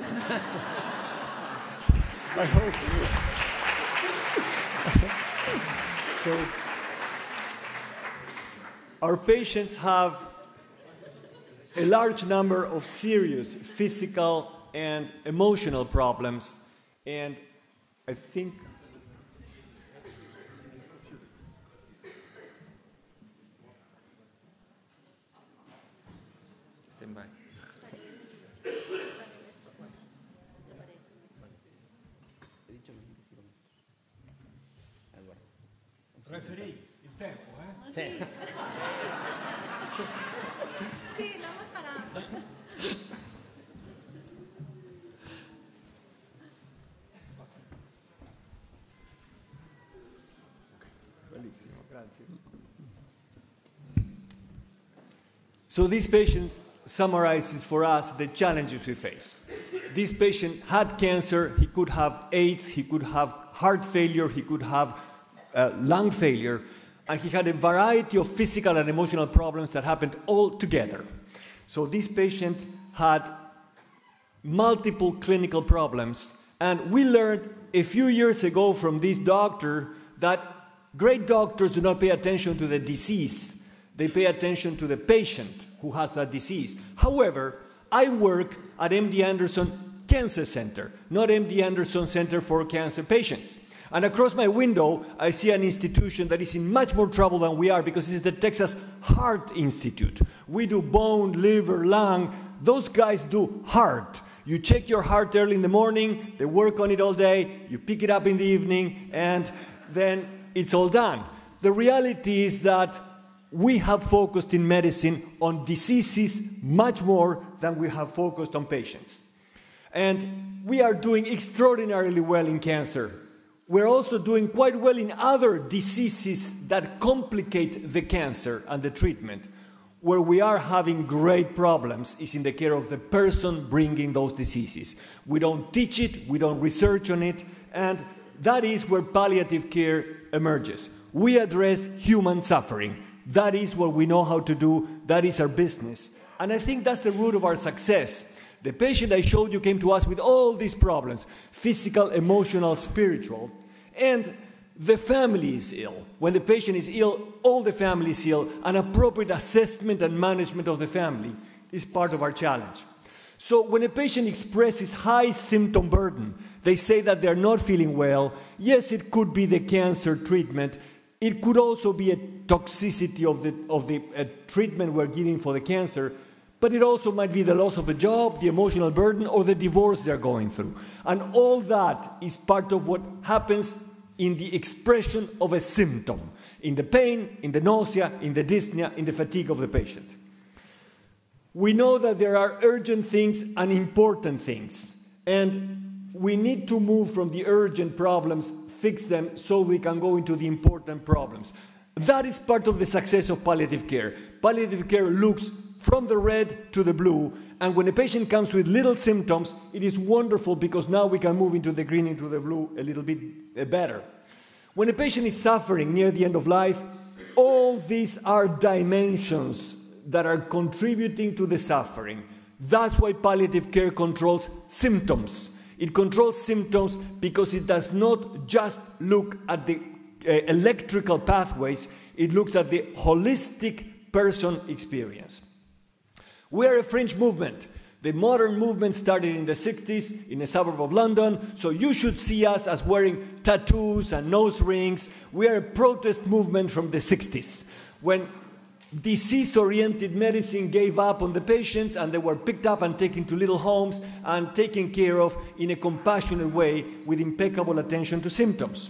I hope. So, our patients have a large number of serious physical and emotional problems, and I think Preferì il tempo, eh? Sì, sì, l'ho sparato. Bellissimo, grazie. So this patient summarizes for us the challenges we face. This patient had cancer, he could have AIDS, he could have heart failure, he could have uh, lung failure, and he had a variety of physical and emotional problems that happened all together. So this patient had multiple clinical problems, and we learned a few years ago from this doctor that great doctors do not pay attention to the disease, they pay attention to the patient who has that disease. However, I work at M D Anderson Cancer Center, not M D Anderson Center for Cancer Patients. And across my window, I see an institution that is in much more trouble than we are because it's the Texas Heart Institute. We do bone, liver, lung. Those guys do heart. You check your heart early in the morning, they work on it all day, you pick it up in the evening, and then it's all done. The reality is that we have focused in medicine on diseases much more than we have focused on patients. And we are doing extraordinarily well in cancer. We're also doing quite well in other diseases that complicate the cancer and the treatment. Where we are having great problems is in the care of the person bringing those diseases. We don't teach it, we don't research on it, and that is where palliative care emerges. We address human suffering. That is what we know how to do. That is our business. And I think that's the root of our success. The patient I showed you came to us with all these problems, physical, emotional, spiritual, and the family is ill. When the patient is ill, all the family is ill. An appropriate assessment and management of the family is part of our challenge. So when a patient expresses high symptom burden, they say that they're not feeling well. Yes, it could be the cancer treatment. It could also be a toxicity of the, of the uh, treatment we're giving for the cancer. But it also might be the loss of a job, the emotional burden, or the divorce they're going through. And all that is part of what happens in the expression of a symptom, in the pain, in the nausea, in the dyspnea, in the fatigue of the patient. We know that there are urgent things and important things, and we need to move from the urgent problems, fix them, so we can go into the important problems. That is part of the success of palliative care. Palliative care looks from the red to the blue, and when a patient comes with little symptoms, it is wonderful because now we can move into the green, into the blue a little bit better. When a patient is suffering near the end of life, all these are dimensions that are contributing to the suffering. That's why palliative care controls symptoms. It controls symptoms because it does not just look at the uh, electrical pathways, it looks at the holistic person experience. We are a fringe movement. The modern movement started in the sixties in a suburb of London, so you should see us as wearing tattoos and nose rings. We are a protest movement from the sixties, when disease-oriented medicine gave up on the patients and they were picked up and taken to little homes and taken care of in a compassionate way with impeccable attention to symptoms.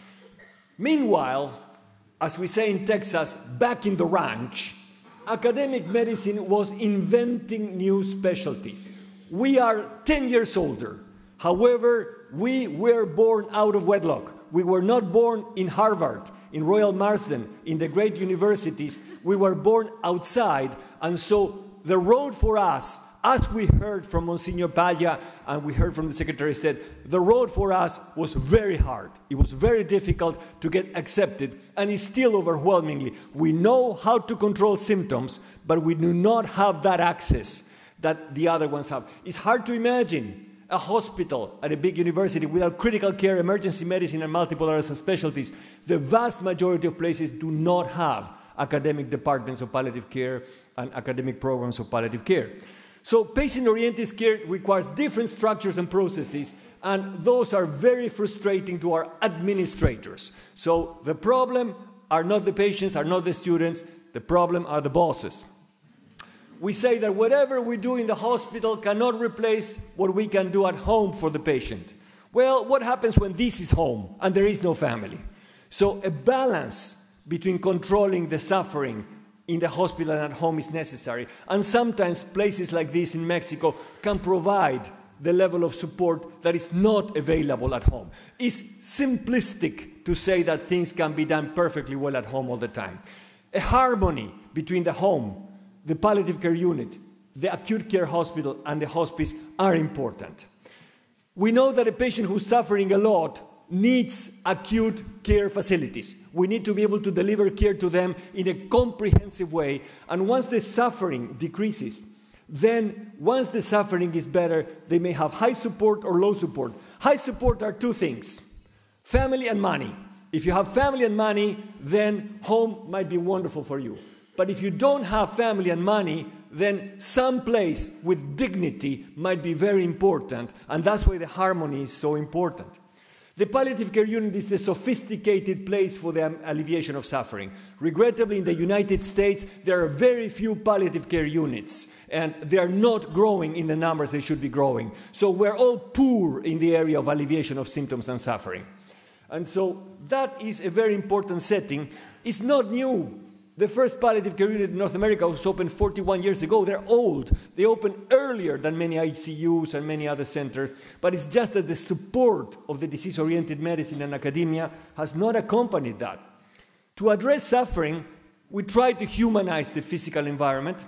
Meanwhile, as we say in Texas, back in the ranch, academic medicine was inventing new specialties. We are ten years older. However, we were born out of wedlock. We were not born in Harvard, in Royal Marsden, in the great universities. We were born outside, and so the road for us, as we heard from Monsignor Paglia and we heard from the Secretary of State, the road for us was very hard. It was very difficult to get accepted, and it's still overwhelmingly. We know how to control symptoms, but we do not have that access that the other ones have. It's hard to imagine a hospital at a big university without critical care, emergency medicine, and multiple other specialties. The vast majority of places do not have academic departments of palliative care and academic programs of palliative care. So patient-oriented care requires different structures and processes, and those are very frustrating to our administrators. So the problem are not the patients, are not the students, the problem are the bosses. We say that whatever we do in the hospital cannot replace what we can do at home for the patient. Well, what happens when this is home and there is no family? So a balance between controlling the suffering in the hospital and at home is necessary. And sometimes places like this in Mexico can provide the level of support that is not available at home. It's simplistic to say that things can be done perfectly well at home all the time. A harmony between the home, the palliative care unit, the acute care hospital, and the hospice are important. We know that a patient who's suffering a lot needs acute care facilities. We need to be able to deliver care to them in a comprehensive way. And once the suffering decreases, then once the suffering is better, they may have high support or low support. High support are two things: family and money. If you have family and money, then home might be wonderful for you. But if you don't have family and money, then some place with dignity might be very important, and that's why the harmony is so important. The palliative care unit is the sophisticated place for the alleviation of suffering. Regrettably, in the United States, there are very few palliative care units, and they are not growing in the numbers they should be growing. So we're all poor in the area of alleviation of symptoms and suffering. And so that is a very important setting. It's not new. The first palliative care unit in North America was opened forty-one years ago. They're old. They opened earlier than many I C Us and many other centers, but it's just that the support of the disease-oriented medicine and academia has not accompanied that. To address suffering, we try to humanize the physical environment.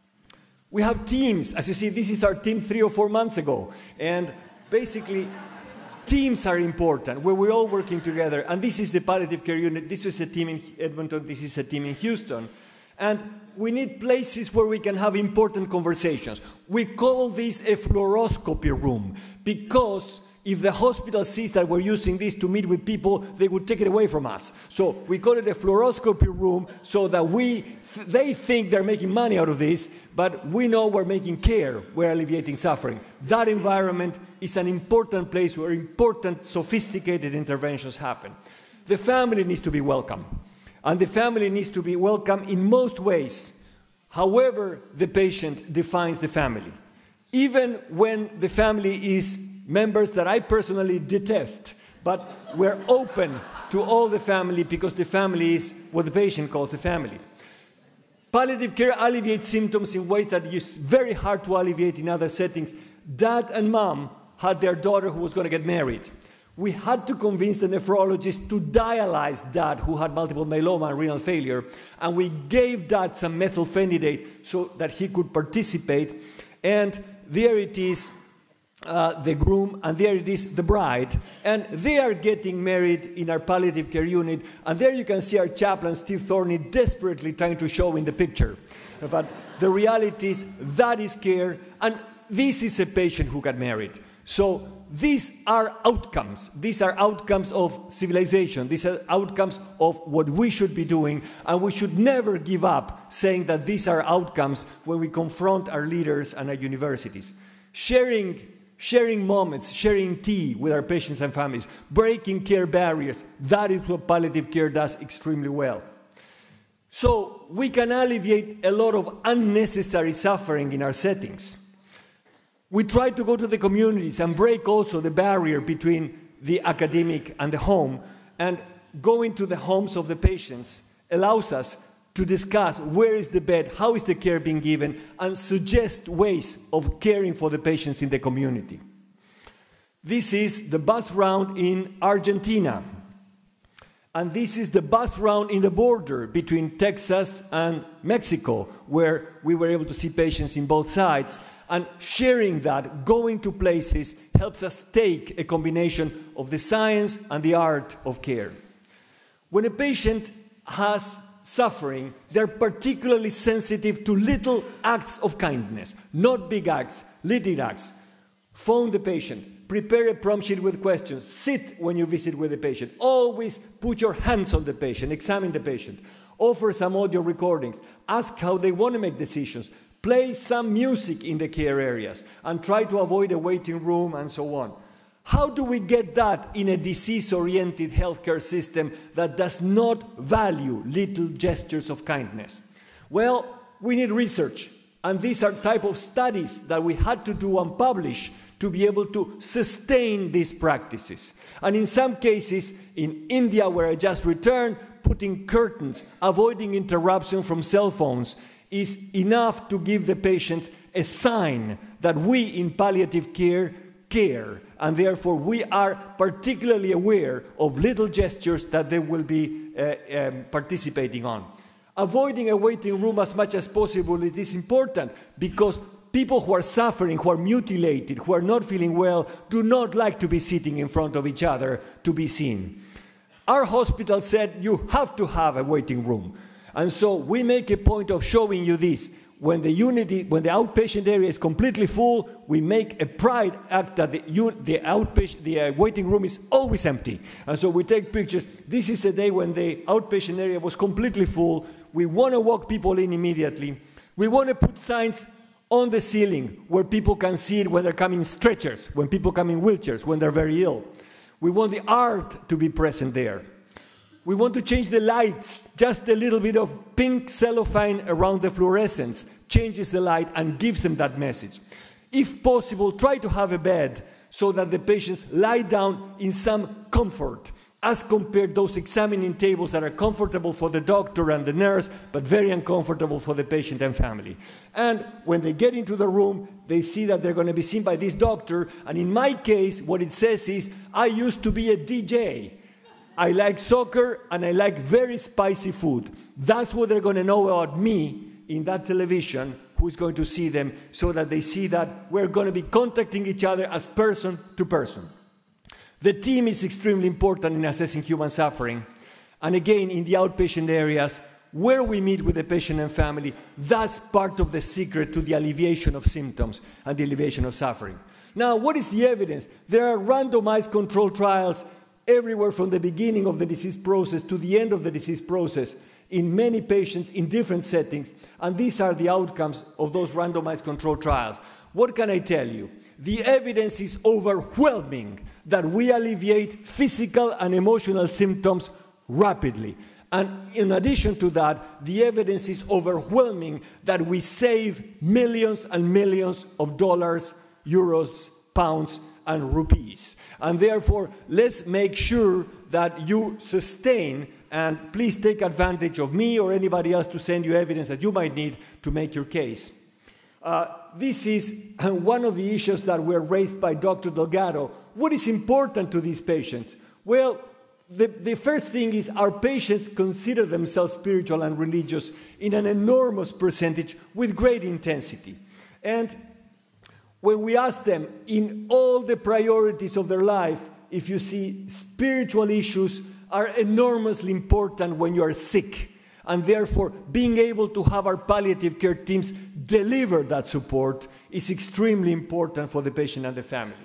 We have teams. As you see, this is our team three or four months ago. And basically, teams are important, where we're all working together. And this is the palliative care unit. This is a team in Edmonton. This is a team in Houston. And we need places where we can have important conversations. We call this a fluoroscopy room because if the hospital sees that we're using this to meet with people, they would take it away from us. So we call it a fluoroscopy room so that we, they think they're making money out of this, but we know we're making care, we're alleviating suffering. That environment is an important place where important, sophisticated interventions happen. The family needs to be welcome, and the family needs to be welcome in most ways, however the patient defines the family. Even when the family is members that I personally detest, but we're open to all the family because the family is what the patient calls the family. Palliative care alleviates symptoms in ways that is very hard to alleviate in other settings. Dad and mom had their daughter who was going to get married. We had to convince the nephrologist to dialyze Dad, who had multiple myeloma and renal failure, and we gave Dad some methylphenidate so that he could participate, and there it is, Uh, the groom, and there it is, the bride, and they are getting married in our palliative care unit, and there you can see our chaplain, Steve Thorney, desperately trying to show in the picture. But the reality is that is care, and this is a patient who got married. So these are outcomes. These are outcomes of civilization. These are outcomes of what we should be doing, and we should never give up saying that these are outcomes when we confront our leaders and our universities. Sharing Sharing moments, sharing tea with our patients and families, breaking care barriers, that is what palliative care does extremely well. So we can alleviate a lot of unnecessary suffering in our settings. We try to go to the communities and break also the barrier between the academic and the home, and going to the homes of the patients allows us to discuss where is the bed, how is the care being given, and suggest ways of caring for the patients in the community. This is the bus round in Argentina. And this is the bus round in the border between Texas and Mexico, where we were able to see patients in both sides. And sharing that, going to places, helps us take a combination of the science and the art of care. When a patient has suffering, they're particularly sensitive to little acts of kindness, not big acts, little acts. Phone the patient, prepare a prompt sheet with questions, sit when you visit with the patient, always put your hands on the patient, examine the patient, offer some audio recordings, ask how they want to make decisions, play some music in the care areas, and try to avoid a waiting room and so on. How do we get that in a disease-oriented healthcare system that does not value little gestures of kindness? Well, we need research, and these are type of studies that we had to do and publish to be able to sustain these practices. And in some cases, in India, where I just returned, putting curtains, avoiding interruption from cell phones is enough to give the patients a sign that we in palliative care care, and therefore we are particularly aware of little gestures that they will be uh, um, participating on. Avoiding a waiting room as much as possible, it is important, because people who are suffering, who are mutilated, who are not feeling well, do not like to be sitting in front of each other to be seen. Our hospital said you have to have a waiting room, and so we make a point of showing you this. When the, unity, when the outpatient area is completely full, we make a pride act that the, the, outpatient, the uh, waiting room is always empty. And so we take pictures. This is a day when the outpatient area was completely full. We want to walk people in immediately. We want to put signs on the ceiling where people can see it when they're coming in stretchers, when people come in wheelchairs, when they're very ill. We want the art to be present there. We want to change the lights. Just a little bit of pink cellophane around the fluorescence changes the light and gives them that message. If possible, try to have a bed so that the patients lie down in some comfort, as compared to those examining tables that are comfortable for the doctor and the nurse, but very uncomfortable for the patient and family. And when they get into the room, they see that they're going to be seen by this doctor. And in my case, what it says is, I used to be a D J. I like soccer, and I like very spicy food. That's what they're going to know about me in that television, who's going to see them, so that they see that we're going to be contacting each other as person to person. The team is extremely important in assessing human suffering. And again, in the outpatient areas, where we meet with the patient and family, that's part of the secret to the alleviation of symptoms and the alleviation of suffering. Now, what is the evidence? There are randomized controlled trials everywhere from the beginning of the disease process to the end of the disease process in many patients in different settings, and these are the outcomes of those randomized controlled trials. What can I tell you? The evidence is overwhelming that we alleviate physical and emotional symptoms rapidly. And in addition to that, the evidence is overwhelming that we save millions and millions of dollars, euros, pounds, and rupees. And therefore, let's make sure that you sustain, and please take advantage of me or anybody else to send you evidence that you might need to make your case. Uh, this is one of the issues that were raised by Doctor Delgado. What is important to these patients? Well, the, the first thing is our patients consider themselves spiritual and religious in an enormous percentage with great intensity. And when we ask them in all the priorities of their life, if you see spiritual issues are enormously important when you are sick. And therefore, being able to have our palliative care teams deliver that support is extremely important for the patient and the family.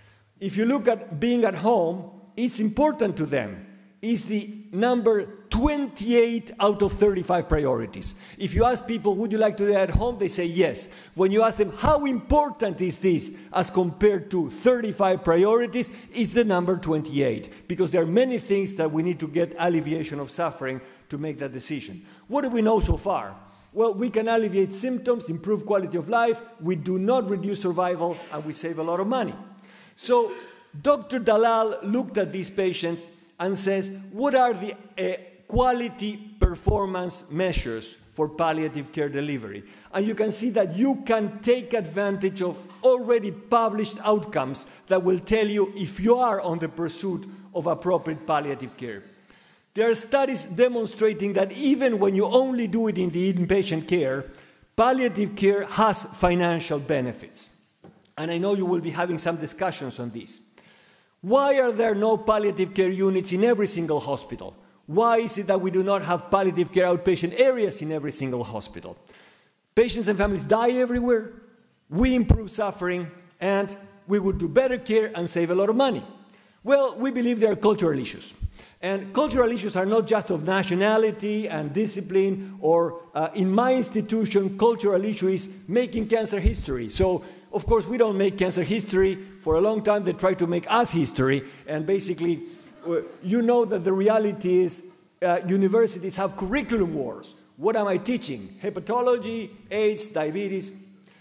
If you look at being at home, it's important to them. It's the number twenty-eight out of thirty-five priorities. If you ask people, would you like to do that at home? They say yes. When you ask them, how important is this as compared to thirty-five priorities, it's the number twenty-eight. Because there are many things that we need to get alleviation of suffering to make that decision. What do we know so far? Well, we can alleviate symptoms, improve quality of life, we do not reduce survival, and we save a lot of money. So Doctor Dalal looked at these patients and says, what are the uh, quality performance measures for palliative care delivery? And you can see that you can take advantage of already published outcomes that will tell you if you are on the pursuit of appropriate palliative care. There are studies demonstrating that even when you only do it in the inpatient care, palliative care has financial benefits. And I know you will be having some discussions on this. Why are there no palliative care units in every single hospital? Why is it that we do not have palliative care outpatient areas in every single hospital? Patients and families die everywhere, we improve suffering, and we would do better care and save a lot of money. Well, we believe there are cultural issues. And cultural issues are not just of nationality and discipline, or uh, in my institution, cultural issue is making cancer history. So, of course, we don't make cancer history. For a long time, they tried to make us history. And basically, uh, you know that the reality is uh, universities have curriculum wars. What am I teaching? Hepatology, AIDS, diabetes.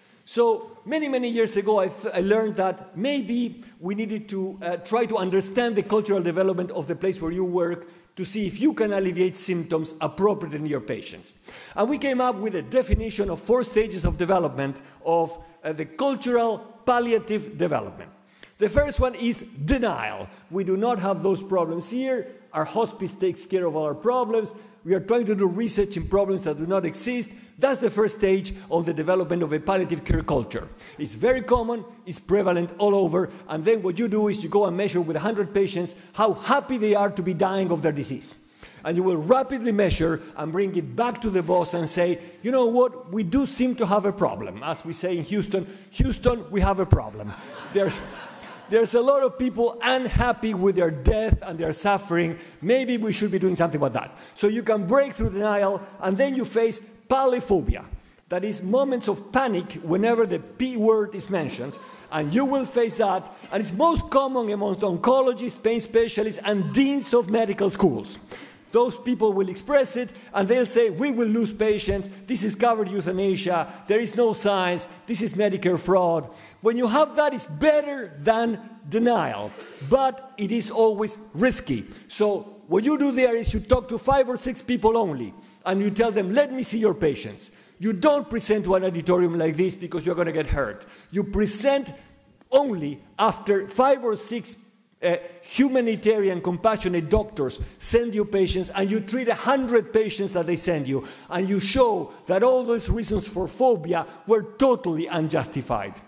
So many, many years ago, I, I learned that maybe we needed to uh, try to understand the cultural development of the place where you work to see if you can alleviate symptoms appropriately in your patients. And we came up with a definition of four stages of development of uh, the cultural palliative development. The first one is denial. We do not have those problems here. Our hospice takes care of all our problems. We are trying to do research in problems that do not exist. That's the first stage of the development of a palliative care culture. It's very common, it's prevalent all over, and then what you do is you go and measure with one hundred patients how happy they are to be dying of their disease. And you will rapidly measure and bring it back to the boss and say, you know what, we do seem to have a problem. As we say in Houston, Houston, we have a problem. There's... There's a lot of people unhappy with their death and their suffering. Maybe we should be doing something about that. So you can break through denial, and then you face polyphobia. That is moments of panic whenever the P word is mentioned, and you will face that. And it's most common amongst oncologists, pain specialists, and deans of medical schools. Those people will express it, and they'll say, we will lose patients, this is covered euthanasia, there is no science, this is Medicare fraud. When you have that, it's better than denial, but it is always risky. So what you do there is you talk to five or six people only, and you tell them, let me see your patients. You don't present to an auditorium like this because you're going to get hurt. You present only after five or six Uh, humanitarian, compassionate doctors send you patients, and you treat one hundred patients that they send you, and you show that all those reasons for phobia were totally unjustified.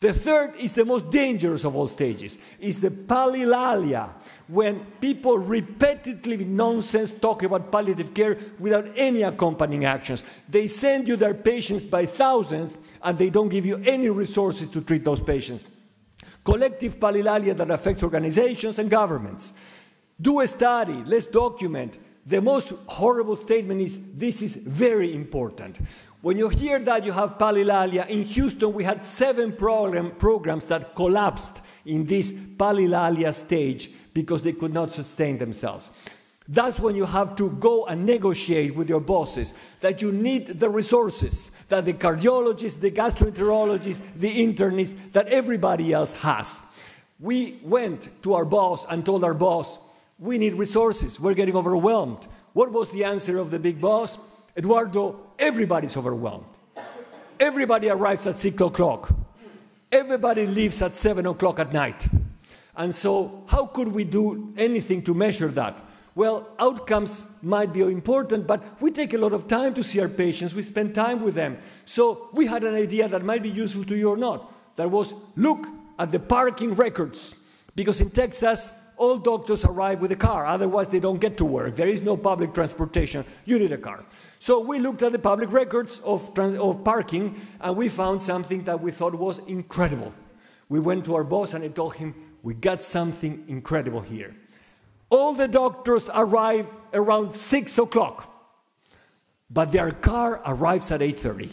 The third is the most dangerous of all stages, is the palilalia, when people repeatedly nonsense talk about palliative care without any accompanying actions. They send you their patients by thousands, and they don't give you any resources to treat those patients. Collective palilalia that affects organizations and governments. Do a study, let's document. The most horrible statement is, this is very important. When you hear that you have palilalia, in Houston we had seven program, programs that collapsed in this palilalia stage because they could not sustain themselves. That's when you have to go and negotiate with your bosses that you need the resources that the cardiologists, the gastroenterologists, the internists, that everybody else has. We went to our boss and told our boss, we need resources, we're getting overwhelmed. What was the answer of the big boss? Eduardo, everybody's overwhelmed. Everybody arrives at six o'clock. Everybody leaves at seven o'clock at night. And so how could we do anything to measure that? Well, outcomes might be important, but we take a lot of time to see our patients. We spend time with them. So we had an idea that might be useful to you or not. That was, look at the parking records. Because in Texas, all doctors arrive with a car. Otherwise, they don't get to work. There is no public transportation. You need a car. So we looked at the public records of, trans of parking, and we found something that we thought was incredible. We went to our boss, and I told him, we got something incredible here. All the doctors arrive around six o'clock, but their car arrives at eight thirty.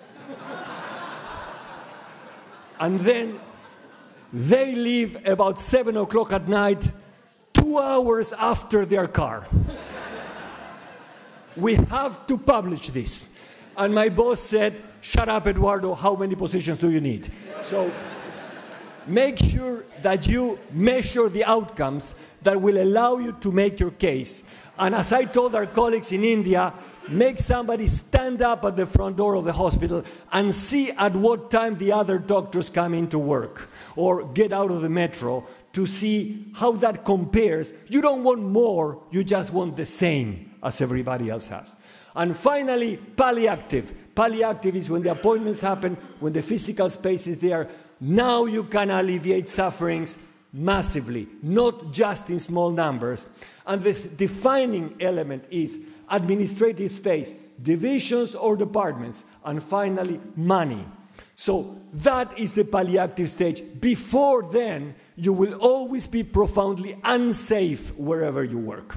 And then they leave about seven o'clock at night, two hours after their car. We have to publish this. And my boss said, shut up, Eduardo, how many positions do you need? So make sure that you measure the outcomes that will allow you to make your case. And as I told our colleagues in India, make somebody stand up at the front door of the hospital and see at what time the other doctors come into work or get out of the metro to see how that compares. You don't want more, you just want the same as everybody else has. And finally, palliative. Palliative is when the appointments happen, when the physical space is there. Now you can alleviate sufferings massively, not just in small numbers. And the defining element is administrative space, divisions or departments, and finally, money. So that is the palliative stage. Before then, you will always be profoundly unsafe wherever you work.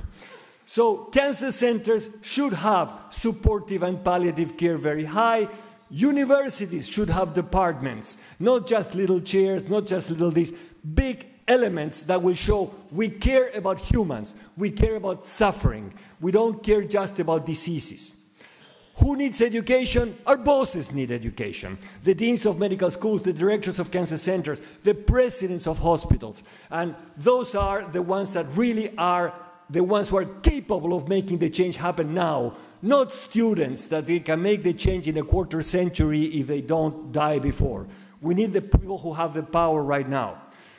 So cancer centers should have supportive and palliative care very high. Universities should have departments, not just little chairs, not just little this, big elements that will show we care about humans, we care about suffering, we don't care just about diseases. Who needs education? Our bosses need education. The deans of medical schools, the directors of cancer centers, the presidents of hospitals. And those are the ones that really are the ones who are capable of making the change happen now, not students that they can make the change in a quarter century if they don't die before. We need the people who have the power right now.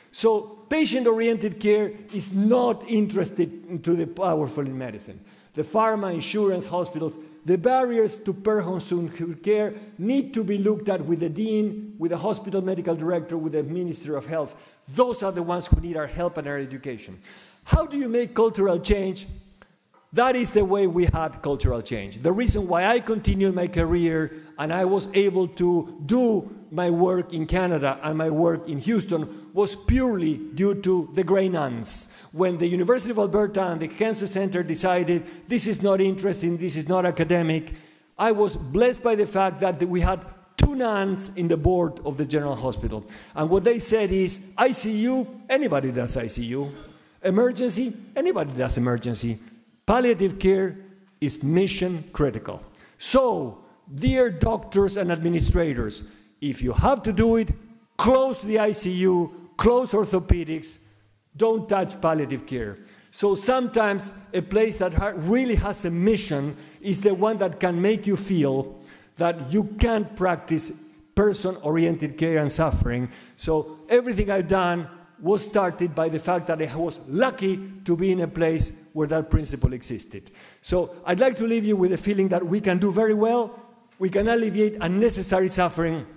So patient-oriented care is not interested to the powerful in medicine. The pharma, insurance, hospitals, the barriers to person-centered care need to be looked at with the dean, with the hospital medical director, with the Minister of Health. Those are the ones who need our help and our education. How do you make cultural change? That is the way we had cultural change. The reason why I continued my career and I was able to do my work in Canada and my work in Houston was purely due to the Grey Nuns. When the University of Alberta and the Cancer Center decided this is not interesting, this is not academic, I was blessed by the fact that we had two nuns in the board of the General Hospital. And what they said is, I C U, anybody does I C U. Emergency, anybody does emergency. Palliative care is mission critical. So, dear doctors and administrators, if you have to do it, close the I C U, close orthopedics, don't touch palliative care. So sometimes a place that ha- really has a mission is the one that can make you feel that you can't practice person-oriented care and suffering. So everything I've done was started by the fact that I was lucky to be in a place where that principle existed. So I'd like to leave you with a feeling that we can do very well, we can alleviate unnecessary suffering.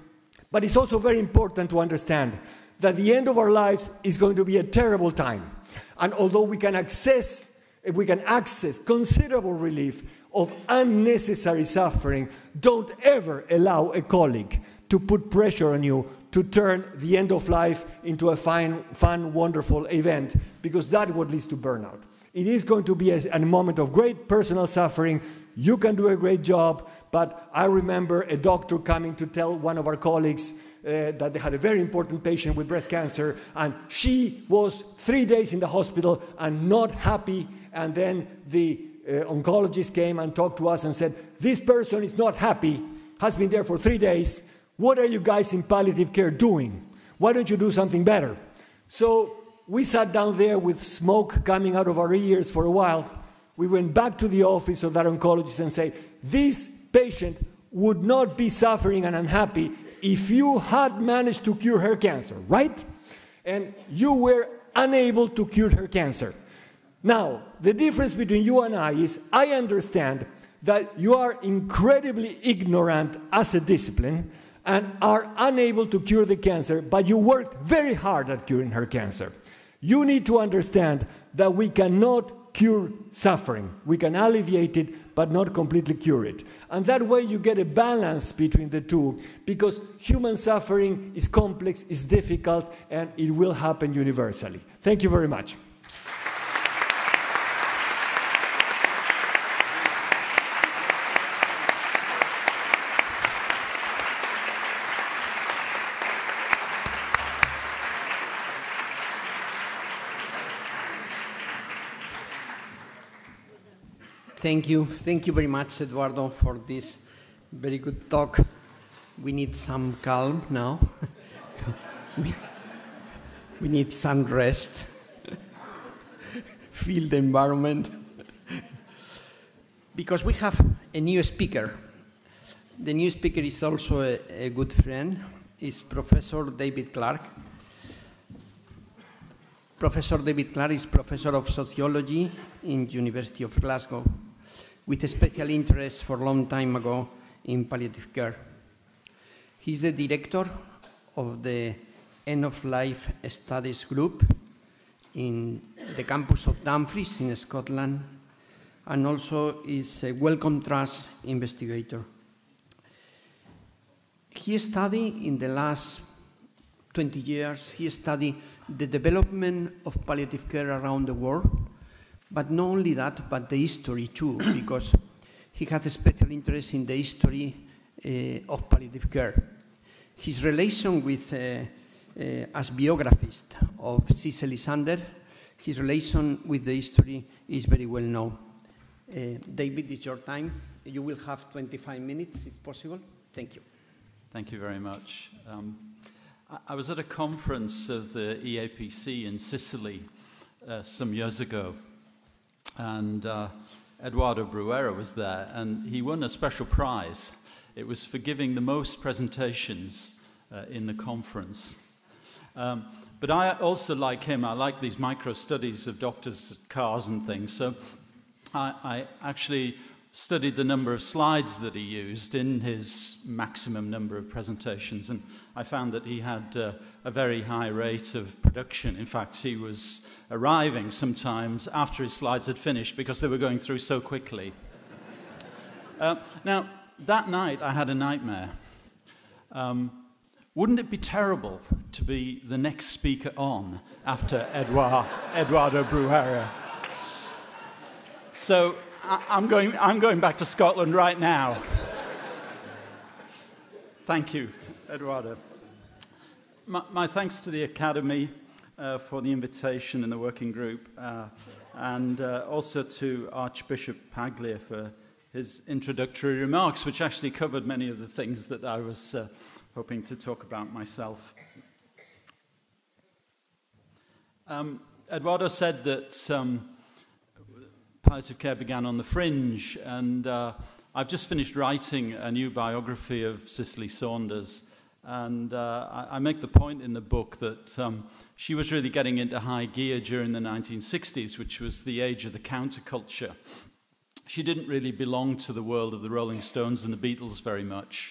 But it's also very important to understand that the end of our lives is going to be a terrible time. And although we can access, we can access considerable relief of unnecessary suffering, don't ever allow a colleague to put pressure on you to turn the end of life into a fine, fun, wonderful event, because that would lead to burnout. It is going to be a, a moment of great personal suffering. You can do a great job, but I remember a doctor coming to tell one of our colleagues uh, that they had a very important patient with breast cancer, and she was three days in the hospital and not happy, and then the uh, oncologist came and talked to us and said, this person is not happy, has been there for three days, what are you guys in palliative care doing? Why don't you do something better? So we sat down there with smoke coming out of our ears for a while. We went back to the office of that oncologist and said, this patient would not be suffering and unhappy if you had managed to cure her cancer, right? And you were unable to cure her cancer. Now, the difference between you and I is I understand that you are incredibly ignorant as a discipline and are unable to cure the cancer, but you worked very hard at curing her cancer. You need to understand that we cannot cure suffering. We can alleviate it, but not completely cure it. And that way you get a balance between the two, because human suffering is complex, is difficult, and it will happen universally. Thank you very much. Thank you. Thank you very much, Eduardo, for this very good talk. We need some calm now. we, we need some rest. Feel the environment. Because we have a new speaker. The new speaker is also a, a good friend. It's Professor David Clarke. Professor David Clarke is Professor of Sociology in the University of Glasgow, with a special interest for a long time ago in palliative care. He's the director of the End-of-Life Studies Group in the campus of Dumfries in Scotland, and also is a Wellcome Trust investigator. He studied in the last twenty years, he studied the development of palliative care around the world, but not only that, but the history too, because he had a special interest in the history uh, of palliative care. His relation with, uh, uh, as biographist of Cicely Sander, his relation with the history is very well known. Uh, David, it's your time. You will have twenty-five minutes, if possible. Thank you. Thank you very much. Um, I, I was at a conference of the E A P C in Sicily uh, some years ago, and uh, Eduardo Bruera was there, and he won a special prize. It was for giving the most presentations uh, in the conference. Um, but I also, like him, I like these micro-studies of doctors' cars and things, so I, I actually studied the number of slides that he used in his maximum number of presentations, and I found that he had uh, a very high rate of production. In fact, he was arriving sometimes after his slides had finished because they were going through so quickly. uh, now, that night I had a nightmare. Um, wouldn't it be terrible to be the next speaker on after Eduard, Eduardo Bruera? So I, I'm going, I'm going back to Scotland right now. Thank you, Eduardo. My, my thanks to the Academy uh, for the invitation and the working group, uh, and uh, also to Archbishop Paglia for his introductory remarks, which actually covered many of the things that I was uh, hoping to talk about myself. Um, Eduardo said that um, palliative care began on the fringe, and uh, I've just finished writing a new biography of Cicely Saunders. And uh, I, I make the point in the book that um, she was really getting into high gear during the nineteen sixties, which was the age of the counterculture. She didn't really belong to the world of the Rolling Stones and the Beatles very much.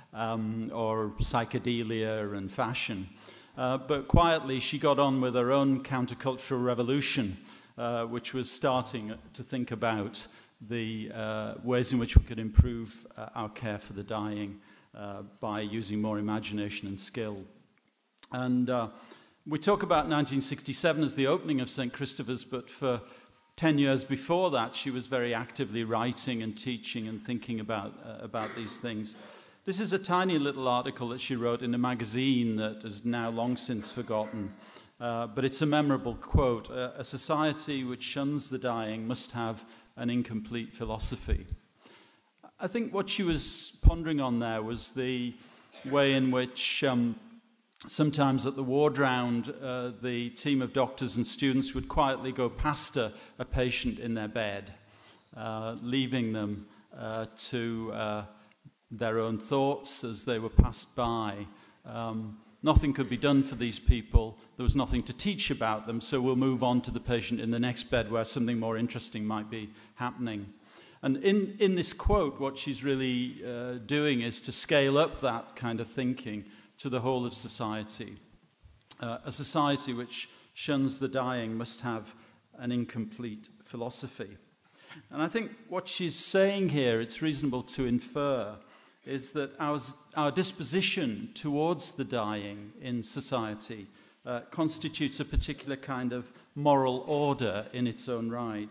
um, or psychedelia and fashion. Uh, but quietly, she got on with her own countercultural revolution, uh, which was starting to think about the uh, ways in which we could improve uh, our care for the dying uh, by using more imagination and skill. And uh, we talk about nineteen sixty-seven as the opening of Saint Christopher's, but for ten years before that, she was very actively writing and teaching and thinking about, uh, about these things. This is a tiny little article that she wrote in a magazine that is now long since forgotten, uh, but it's a memorable quote. A, a society which shuns the dying must have an incomplete philosophy. I think what she was pondering on there was the way in which um, sometimes at the ward round, uh, the team of doctors and students would quietly go past a, a patient in their bed, uh, leaving them uh, to uh, their own thoughts as they were passed by. Um, nothing could be done for these people. There was nothing to teach about them, so we'll move on to the patient in the next bed where something more interesting might be happening. And in, in this quote, what she's really uh, doing is to scale up that kind of thinking to the whole of society. Uh, a society which shuns the dying must have an incomplete philosophy. And I think what she's saying here, it's reasonable to infer, is that our, our disposition towards the dying in society uh, constitutes a particular kind of moral order in its own right.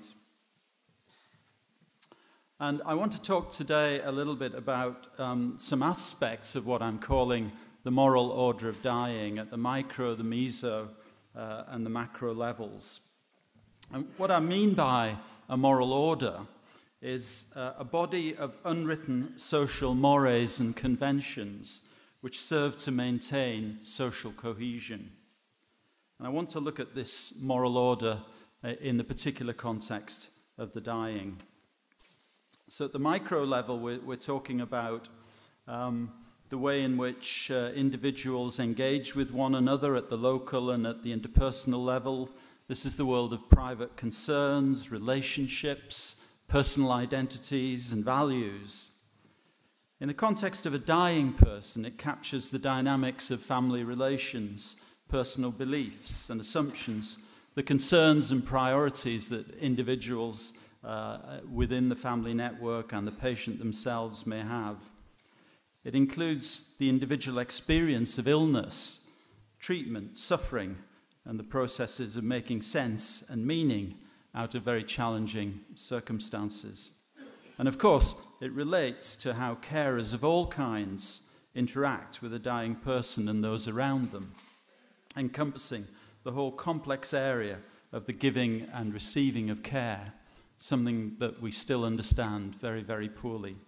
And I want to talk today a little bit about um, some aspects of what I'm calling the moral order of dying at the micro, the meso, uh, and the macro levels. And what I mean by a moral order is uh, a body of unwritten social mores and conventions which serve to maintain social cohesion. And I want to look at this moral order uh, in the particular context of the dying. So at the micro level, we're, we're talking about um, the way in which uh, individuals engage with one another at the local and at the interpersonal level. This is the world of private concerns, relationships, personal identities, and values. In the context of a dying person, it captures the dynamics of family relations, personal beliefs and assumptions, the concerns and priorities that individuals uh, within the family network and the patient themselves may have. It includes the individual experience of illness, treatment, suffering, and the processes of making sense and meaning out of very challenging circumstances. And of course, it relates to how carers of all kinds interact with a dying person and those around them, encompassing the whole complex area of the giving and receiving of care, something that we still understand very, very poorly.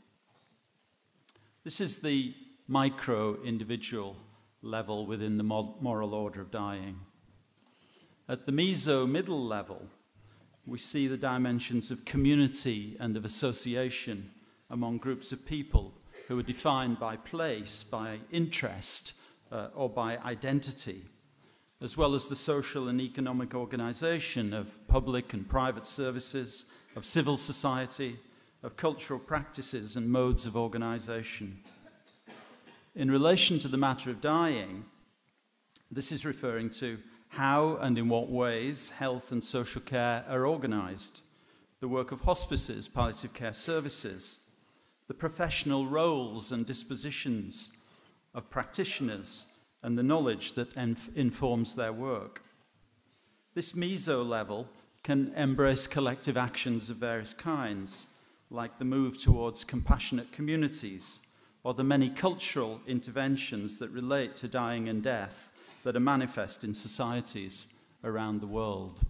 This is the micro-individual level within the moral order of dying. At the meso-middle level, we see the dimensions of community and of association among groups of people who are defined by place, by interest, uh, or by identity, as well as the social and economic organization of public and private services, of civil society, of cultural practices and modes of organization. In relation to the matter of dying, this is referring to how and in what ways health and social care are organized, the work of hospices, palliative care services, the professional roles and dispositions of practitioners, and the knowledge that inf- informs their work. This meso level can embrace collective actions of various kinds, like the move towards compassionate communities, or the many cultural interventions that relate to dying and death that are manifest in societies around the world.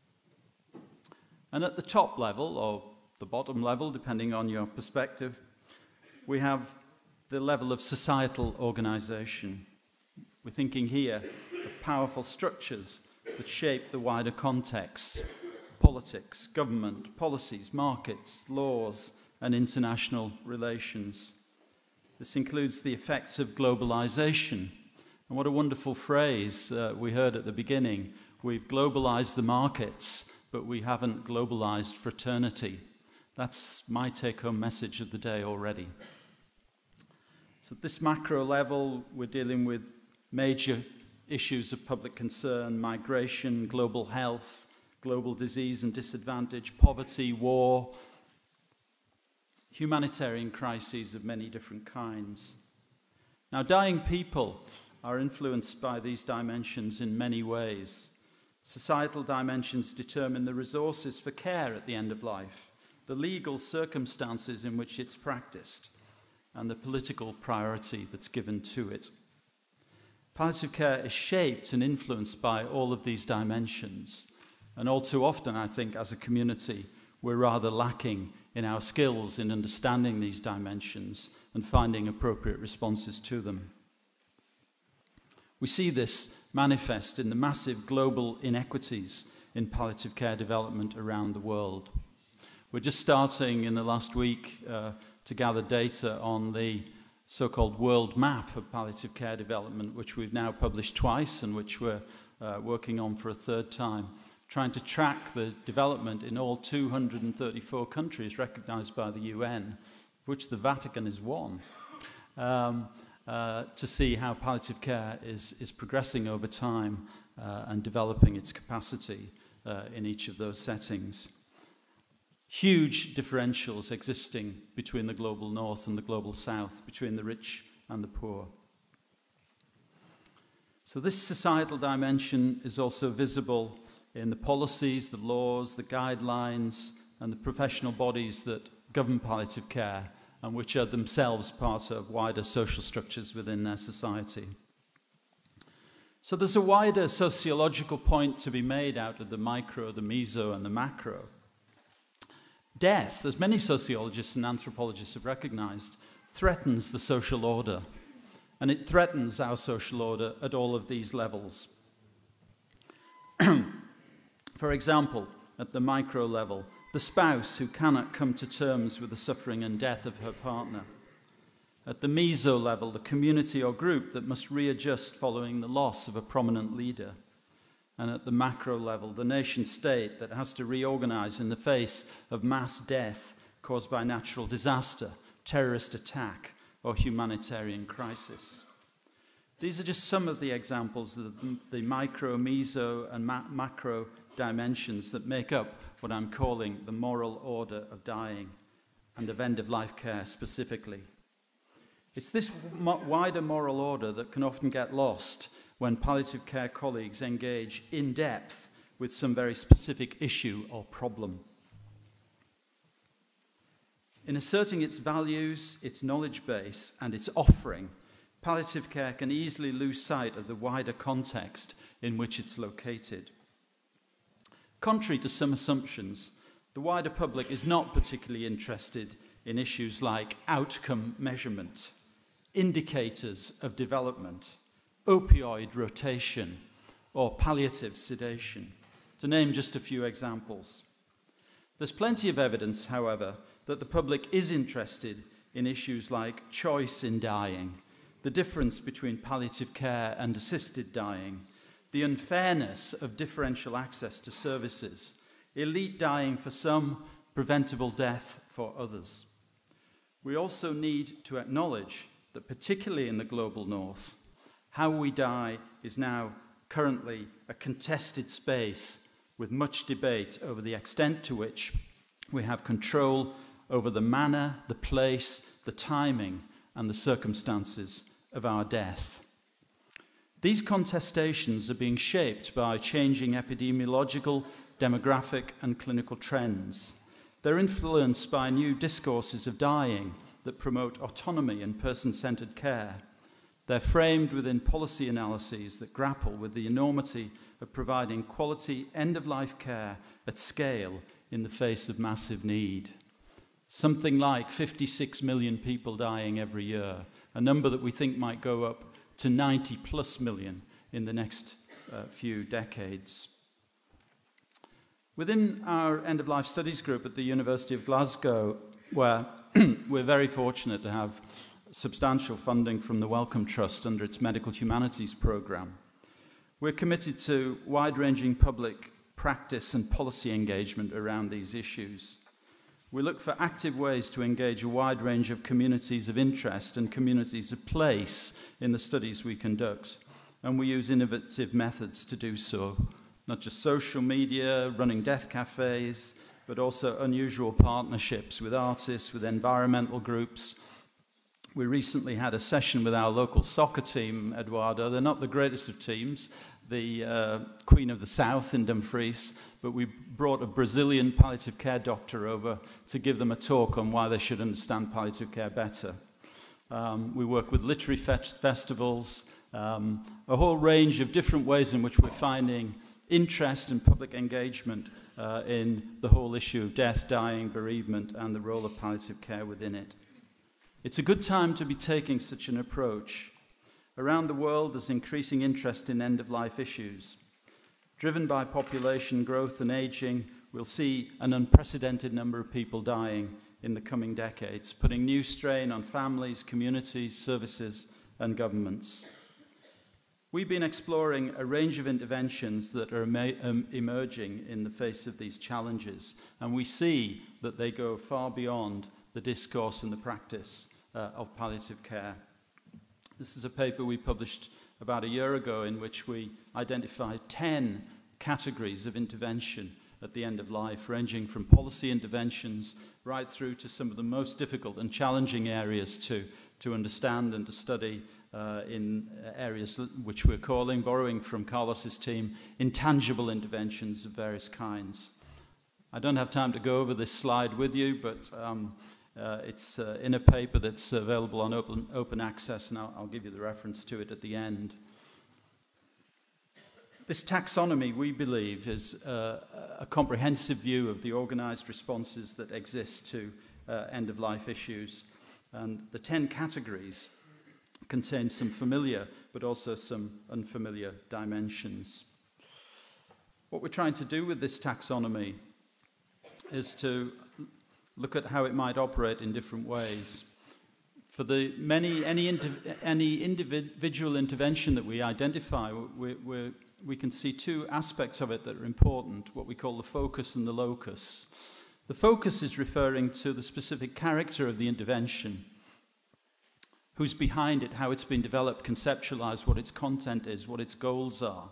And at the top level, or the bottom level, depending on your perspective, we have the level of societal organization. We're thinking here of powerful structures that shape the wider context: politics, government, policies, markets, laws, and international relations. This includes the effects of globalization. And what a wonderful phrase uh, we heard at the beginning. We've globalized the markets, but we haven't globalized fraternity. That's my take-home message of the day already. So at this macro level, we're dealing with major issues of public concern: migration, global health, global disease and disadvantage, poverty, war, humanitarian crises of many different kinds. Now, dying people are influenced by these dimensions in many ways. Societal dimensions determine the resources for care at the end of life, the legal circumstances in which it's practiced, and the political priority that's given to it. Palliative care is shaped and influenced by all of these dimensions. And all too often, I think, as a community, we're rather lacking in our skills in understanding these dimensions and finding appropriate responses to them. We see this manifest in the massive global inequities in palliative care development around the world. We're just starting in the last week uh, to gather data on the so-called world map of palliative care development, which we've now published twice and which we're uh, working on for a third time, trying to track the development in all two hundred thirty-four countries recognized by the U N, of which the Vatican is one, um, uh, to see how palliative care is, is progressing over time uh, and developing its capacity uh, in each of those settings. Huge differentials existing between the global north and the global south, between the rich and the poor. So this societal dimension is also visible in the policies, the laws, the guidelines, and the professional bodies that govern palliative care, and which are themselves part of wider social structures within their society. So there's a wider sociological point to be made out of the micro, the meso, and the macro. Death, as many sociologists and anthropologists have recognized, threatens the social order, and it threatens our social order at all of these levels. For example, at the micro level, the spouse who cannot come to terms with the suffering and death of her partner. At the meso level, the community or group that must readjust following the loss of a prominent leader. And at the macro level, the nation state that has to reorganize in the face of mass death caused by natural disaster, terrorist attack, or humanitarian crisis. These are just some of the examples of the micro, meso, and ma macro dimensions that make up what I'm calling the moral order of dying and of end-of-life care specifically. It's this wider moral order that can often get lost when palliative care colleagues engage in depth with some very specific issue or problem. In asserting its values, its knowledge base, and its offering, palliative care can easily lose sight of the wider context in which it's located. Contrary to some assumptions, the wider public is not particularly interested in issues like outcome measurement, indicators of development, opioid rotation, or palliative sedation, to name just a few examples. There's plenty of evidence, however, that the public is interested in issues like choice in dying, the difference between palliative care and assisted dying, the unfairness of differential access to services, elite dying for some, preventable death for others. We also need to acknowledge that, particularly in the global north, how we die is now currently a contested space with much debate over the extent to which we have control over the manner, the place, the timing, and the circumstances of our death. These contestations are being shaped by changing epidemiological, demographic, and clinical trends. They're influenced by new discourses of dying that promote autonomy and person-centered care. They're framed within policy analyses that grapple with the enormity of providing quality end-of-life care at scale in the face of massive need. Something like fifty-six million people dying every year, a number that we think might go up to ninety plus million in the next uh, few decades. Within our end-of-life studies group at the University of Glasgow, where we're very fortunate to have substantial funding from the Wellcome Trust under its Medical Humanities programme, we're committed to wide-ranging public practice and policy engagement around these issues. We look for active ways to engage a wide range of communities of interest and communities of place in the studies we conduct. And we use innovative methods to do so, not just social media, running death cafes, but also unusual partnerships with artists, with environmental groups. We recently had a session with our local soccer team, Eduardo. They're not the greatest of teams, the uh, Queen of the South in Dumfries, but we brought a Brazilian palliative care doctor over to give them a talk on why they should understand palliative care better. Um, we work with literary fe festivals, um, a whole range of different ways in which we're finding interest and public engagement uh, in the whole issue of death, dying, bereavement, and the role of palliative care within it. It's a good time to be taking such an approach. Around the world, there's increasing interest in end-of-life issues. Driven by population growth and aging, we'll see an unprecedented number of people dying in the coming decades, putting new strain on families, communities, services, and governments. We've been exploring a range of interventions that are um, emerging in the face of these challenges, and we see that they go far beyond the discourse and the practice uh, of palliative care. This is a paper we published about a year ago in which we identified ten categories of intervention at the end of life, ranging from policy interventions right through to some of the most difficult and challenging areas to, to understand and to study uh, in areas which we're calling, borrowing from Carlos's team, intangible interventions of various kinds. I don't have time to go over this slide with you, but um, uh, it's uh, in a paper that's available on open, open access, and I'll, I'll give you the reference to it at the end. This taxonomy, we believe, is uh, a comprehensive view of the organised responses that exist to uh, end-of-life issues. And the ten categories contain some familiar but also some unfamiliar dimensions. What we're trying to do with this taxonomy is to look at how it might operate in different ways. For the many, any, indiv any individual intervention that we identify, we're, we're we can see two aspects of it that are important, what we call the focus and the locus. The focus is referring to the specific character of the intervention, who's behind it, how it's been developed, conceptualized, what its content is, what its goals are,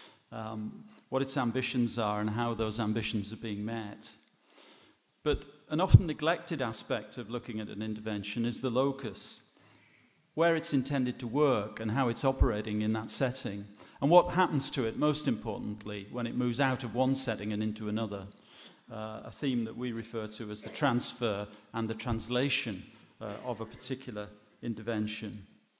um, what its ambitions are, and how those ambitions are being met. But an often neglected aspect of looking at an intervention is the locus, where it's intended to work and how it's operating in that setting, and what happens to it, most importantly, when it moves out of one setting and into another, uh, a theme that we refer to as the transfer and the translation uh, of a particular intervention.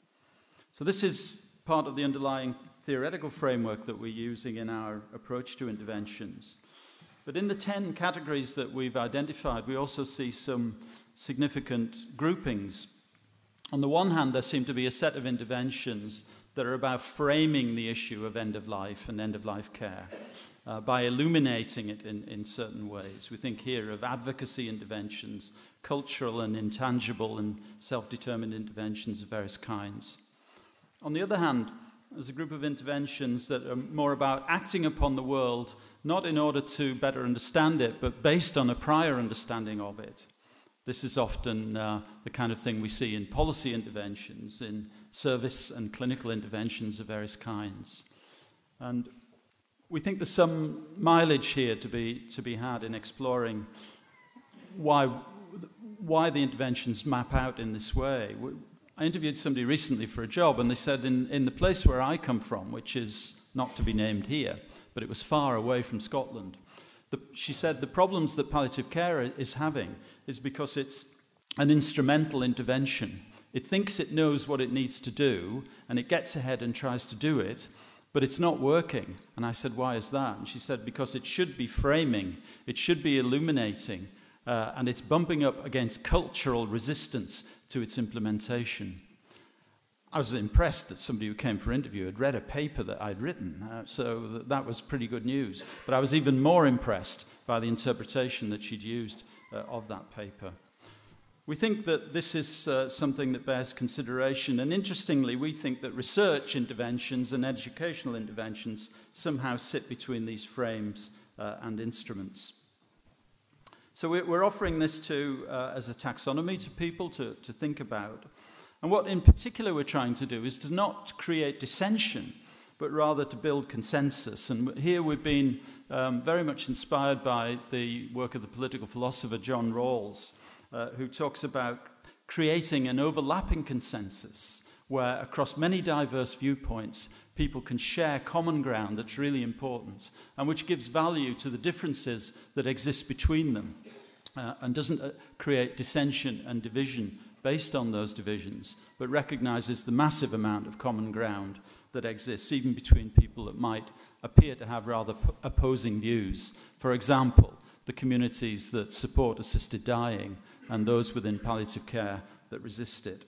So this is part of the underlying theoretical framework that we're using in our approach to interventions. But in the ten categories that we've identified, we also see some significant groupings. On the one hand, there seem to be a set of interventions that are about framing the issue of end-of-life and end-of-life care uh, by illuminating it in, in certain ways. We think here of advocacy interventions, cultural and intangible and self-determined interventions of various kinds. On the other hand, there's a group of interventions that are more about acting upon the world, not in order to better understand it, but based on a prior understanding of it. This is often uh, the kind of thing we see in policy interventions, in service and clinical interventions of various kinds. And we think there's some mileage here to be, to be had in exploring why, why the interventions map out in this way. I interviewed somebody recently for a job, and they said in, in the place where I come from, which is not to be named here, but it was far away from Scotland, The, she said the problems that palliative care is having is because it's an instrumental intervention. It thinks it knows what it needs to do, and it gets ahead and tries to do it, but it's not working. And I said, why is that? And she said, because it should be framing, it should be illuminating, uh, and it's bumping up against cultural resistance to its implementation. I was impressed that somebody who came for interview had read a paper that I'd written, uh, so that, that was pretty good news. But I was even more impressed by the interpretation that she'd used uh, of that paper. We think that this is uh, something that bears consideration, and interestingly, we think that research interventions and educational interventions somehow sit between these frames uh, and instruments. So we're offering this to, uh, as a taxonomy to people to, to think about. And what in particular we're trying to do is to not create dissension, but rather to build consensus. And here we've been um, very much inspired by the work of the political philosopher John Rawls, uh, who talks about creating an overlapping consensus where across many diverse viewpoints people can share common ground that's really important and which gives value to the differences that exist between them uh, and doesn't uh, create dissension and division based on those divisions, but recognizes the massive amount of common ground that exists even between people that might appear to have rather p- opposing views. For example, the communities that support assisted dying and those within palliative care that resist it.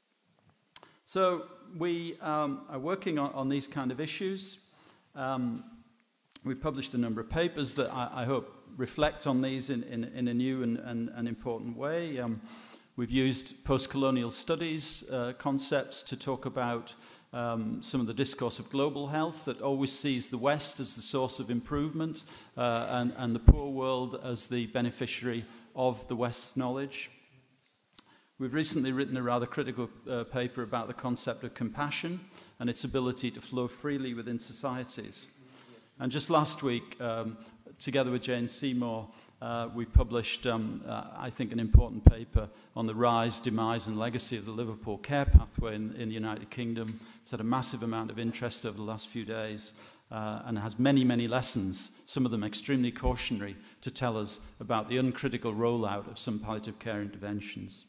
So we um, are working on, on these kind of issues. Um, we've published a number of papers that I, I hope reflect on these in, in, in a new and, and, and important way. Um, we've used post-colonial studies uh, concepts to talk about um, some of the discourse of global health that always sees the West as the source of improvement uh, and, and the poor world as the beneficiary of the West's knowledge. We've recently written a rather critical uh, paper about the concept of compassion and its ability to flow freely within societies. And just last week, um, together with Jane Seymour, uh, we published, um, uh, I think, an important paper on the rise, demise and legacy of the Liverpool care pathway in, in the United Kingdom. It's had a massive amount of interest over the last few days uh, and has many, many lessons, some of them extremely cautionary, to tell us about the uncritical rollout of some palliative care interventions.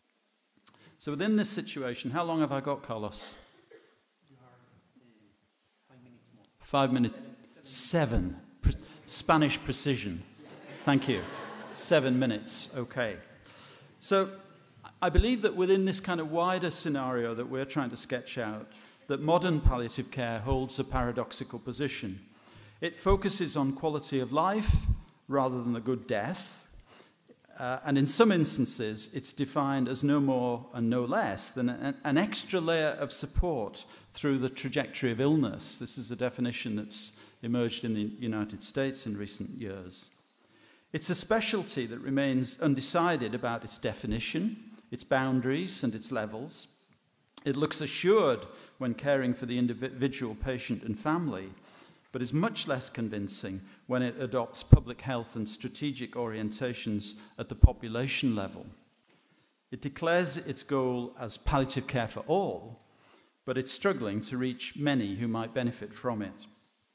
So within this situation, how long have I got, Carlos? You are, uh, five minutes more. Five minutes. Seven. Seven. Pre- Spanish precision. Thank you. Seven minutes. Okay. So I believe that within this kind of wider scenario that we're trying to sketch out, that modern palliative care holds a paradoxical position. It focuses on quality of life rather than a good death. Uh, and in some instances, it's defined as no more and no less than an, an extra layer of support through the trajectory of illness. This is a definition that's emerged in the United States in recent years. It's a specialty that remains undecided about its definition, its boundaries, and its levels. It looks assured when caring for the individual patient and family, but is much less convincing when it adopts public health and strategic orientations at the population level. It declares its goal as palliative care for all, but it's struggling to reach many who might benefit from it.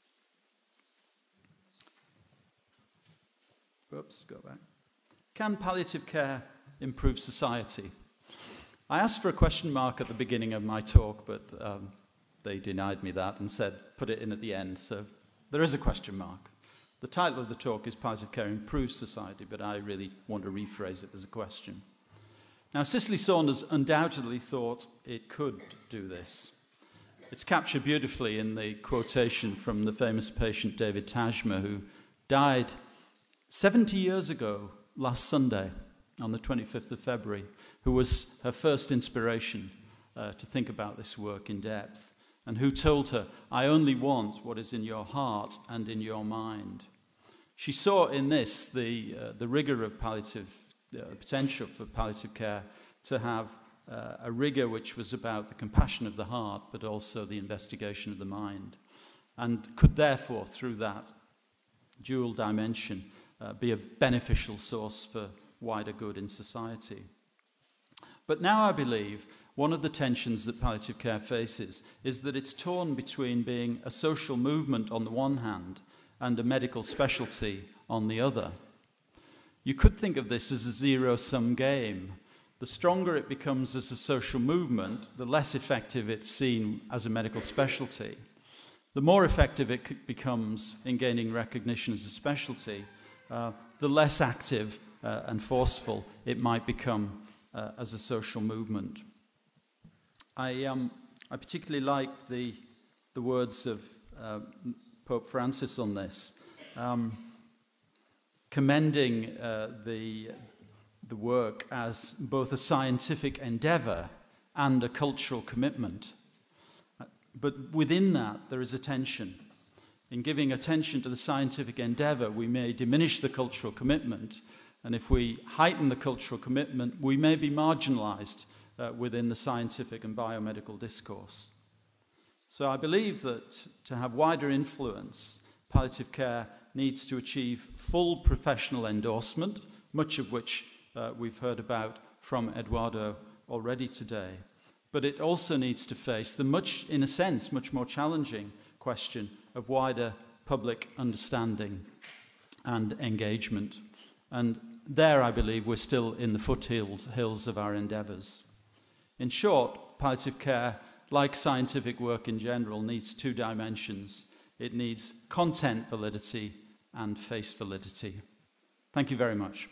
Oops, go back. Can palliative care improve society? I asked for a question mark at the beginning of my talk, but um, they denied me that and said, put it in at the end. So there is a question mark. The title of the talk is Palliative Care Improves Society, but I really want to rephrase it as a question. Now, Cicely Saunders undoubtedly thought it could do this. It's captured beautifully in the quotation from the famous patient David Tajma, who died seventy years ago last Sunday on the twenty-fifth of February, who was her first inspiration uh, to think about this work in depth, and who told her, "I only want what is in your heart and in your mind." She saw in this the, uh, the rigor of palliative, uh, potential for palliative care to have uh, a rigor which was about the compassion of the heart, but also the investigation of the mind, and could therefore, through that dual dimension, uh, be a beneficial source for wider good in society. But now I believe one of the tensions that palliative care faces is that it's torn between being a social movement on the one hand and a medical specialty on the other. You could think of this as a zero-sum game. The stronger it becomes as a social movement, the less effective it's seen as a medical specialty. The more effective it becomes in gaining recognition as a specialty, uh, the less active uh, and forceful it might become uh, as a social movement. I, um, I particularly like the, the words of uh, Pope Francis on this, um, commending uh, the, the work as both a scientific endeavor and a cultural commitment. But within that, there is a tension. In giving attention to the scientific endeavor, we may diminish the cultural commitment, And if we heighten the cultural commitment, we may be marginalized uh, within the scientific and biomedical discourse. So I believe that to have wider influence, palliative care needs to achieve full professional endorsement, much of which uh, we've heard about from Eduardo already today. But it also needs to face the much, in a sense, much more challenging question of wider public understanding and engagement. And there, I believe, we're still in the foothills hills of our endeavours. In short, palliative care, like scientific work in general, needs two dimensions. It needs content validity and face validity. Thank you very much.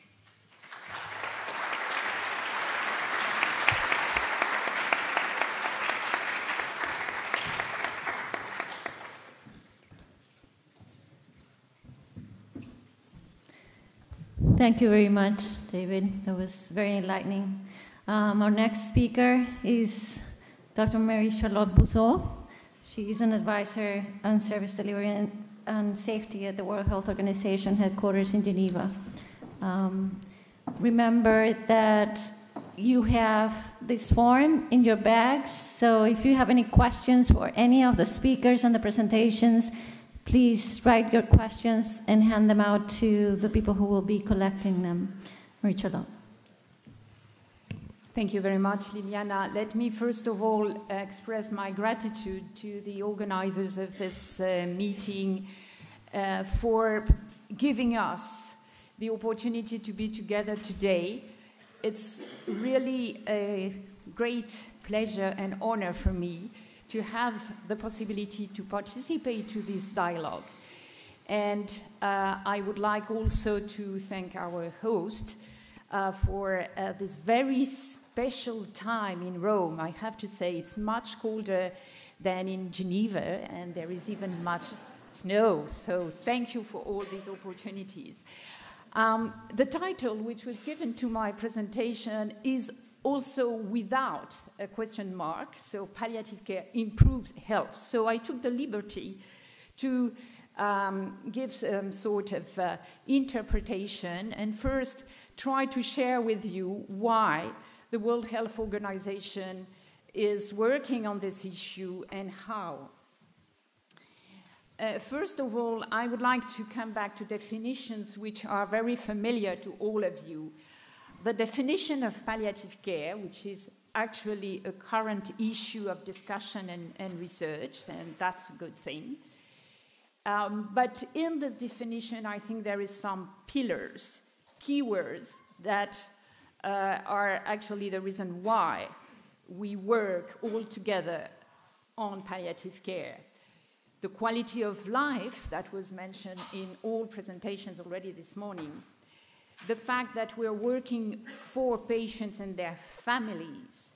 Thank you very much, David. That was very enlightening. Um, our next speaker is Doctor Marie-Charlotte Bousseau. She is an advisor on service delivery and, and safety at the World Health Organization headquarters in Geneva. Um, remember that you have this form in your bags, so if you have any questions for any of the speakers and the presentations, please write your questions and hand them out to the people who will be collecting them. Marie-Charlotte. Thank you very much, Liliana. Let me first of all uh, express my gratitude to the organizers of this uh, meeting uh, for giving us the opportunity to be together today. It's really a great pleasure and honor for me to have the possibility to participate to this dialogue. And uh, I would like also to thank our host uh, for uh, this very special time in Rome. I have to say it's much colder than in Geneva, and there is even much snow. So thank you for all these opportunities. Um, the title which was given to my presentation is also without a question mark, so palliative care improves health. So I took the liberty to um, give some sort of uh, interpretation and first try to share with you why the World Health Organization is working on this issue and how. Uh, first of all, I would like to come back to definitions which are very familiar to all of you. The definition of palliative care, which is actually a current issue of discussion and, and research, and that's a good thing. Um, but in this definition, I think there is some pillars, keywords that uh, are actually the reason why we work all together on palliative care. The quality of life that was mentioned in all presentations already this morning, the fact that we're working for patients and their families,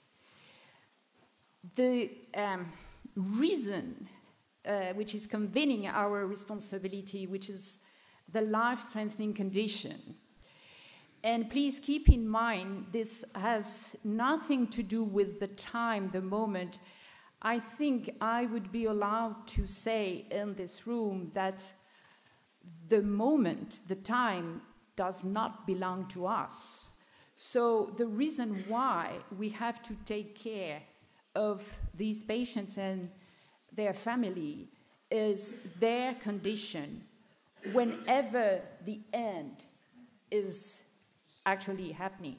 the um, reason uh, which is convening our responsibility, which is the life-strengthening condition. And please keep in mind, this has nothing to do with the time, the moment. I think I would be allowed to say in this room that the moment, the time, does not belong to us. So the reason why we have to take care of these patients and their family is their condition whenever the end is actually happening.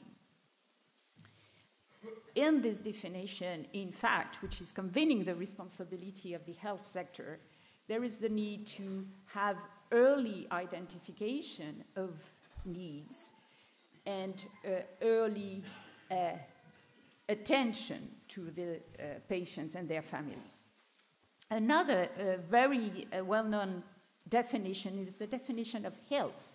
In this definition, in fact, which is convening the responsibility of the health sector, there is the need to have early identification of needs and uh, early uh, attention to the uh, patients and their family. Another uh, very uh, well-known definition is the definition of health.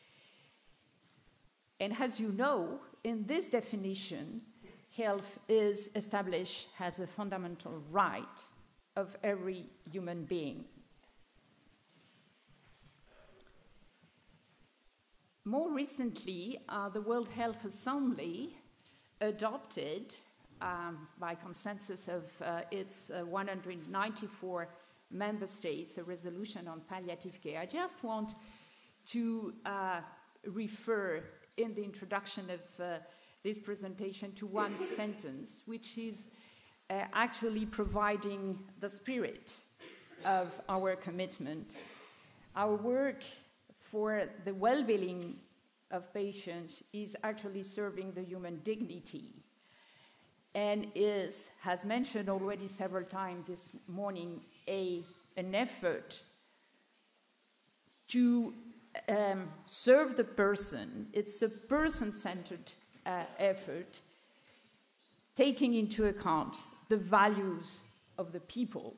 And as you know, in this definition, health is established as a fundamental right of every human being. More recently, uh, the World Health Assembly adopted, um, by consensus of uh, its uh, one hundred ninety-four member states, a resolution on palliative care. I just want to uh, refer in the introduction of uh, this presentation to one sentence, which is uh, actually providing the spirit of our commitment. Our work for the well-being of patients is actually serving the human dignity and is, as mentioned already several times this morning, a, an effort to um, serve the person. It's a person-centered uh, effort, taking into account the values of the people.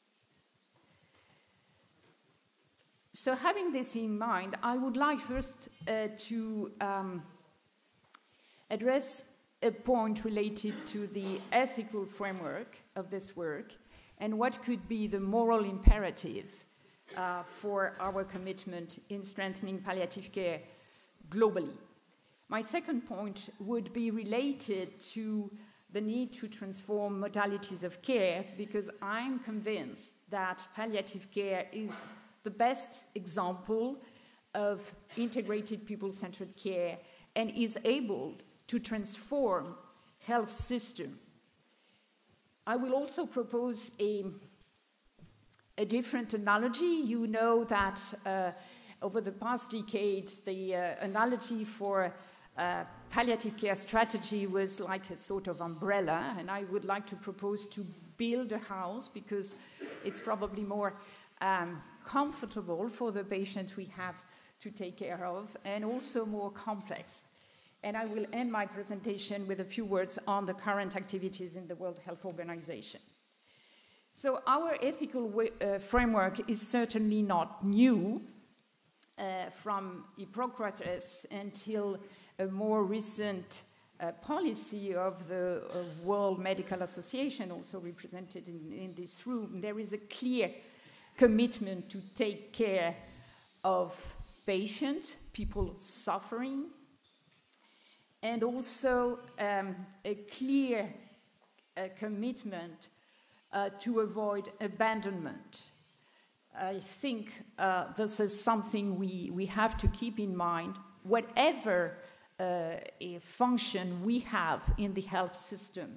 So having this in mind, I would like first uh, to um, address a point related to the ethical framework of this work and what could be the moral imperative uh, for our commitment in strengthening palliative care globally. My second point would be related to the need to transform modalities of care, because I'm convinced that palliative care is the best example of integrated people-centered care and is able to transform health system. I will also propose a, a different analogy. You know that uh, over the past decade, the uh, analogy for uh, palliative care strategy was like a sort of umbrella, and I would like to propose to build a house because it's probably more um, comfortable for the patient we have to take care of, and also more complex. And I will end my presentation with a few words on the current activities in the World Health Organization. So our ethical way, uh, framework is certainly not new. Uh, from Hippocrates until a more recent uh, policy of the of World Medical Association, also represented in, in this room, there is a clear commitment to take care of patients, people suffering, and also um, a clear uh, commitment uh, to avoid abandonment. I think uh, this is something we, we have to keep in mind, whatever uh, a function we have in the health system.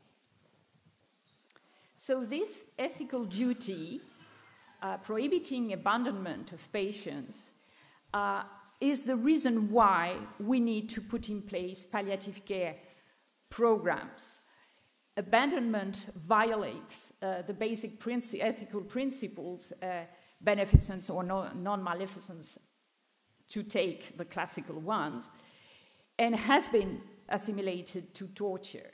So this ethical duty, uh, prohibiting abandonment of patients, uh, is the reason why we need to put in place palliative care programs. Abandonment violates uh, the basic princi ethical principles, uh, beneficence or no non-maleficence, to take the classical ones, and has been assimilated to torture.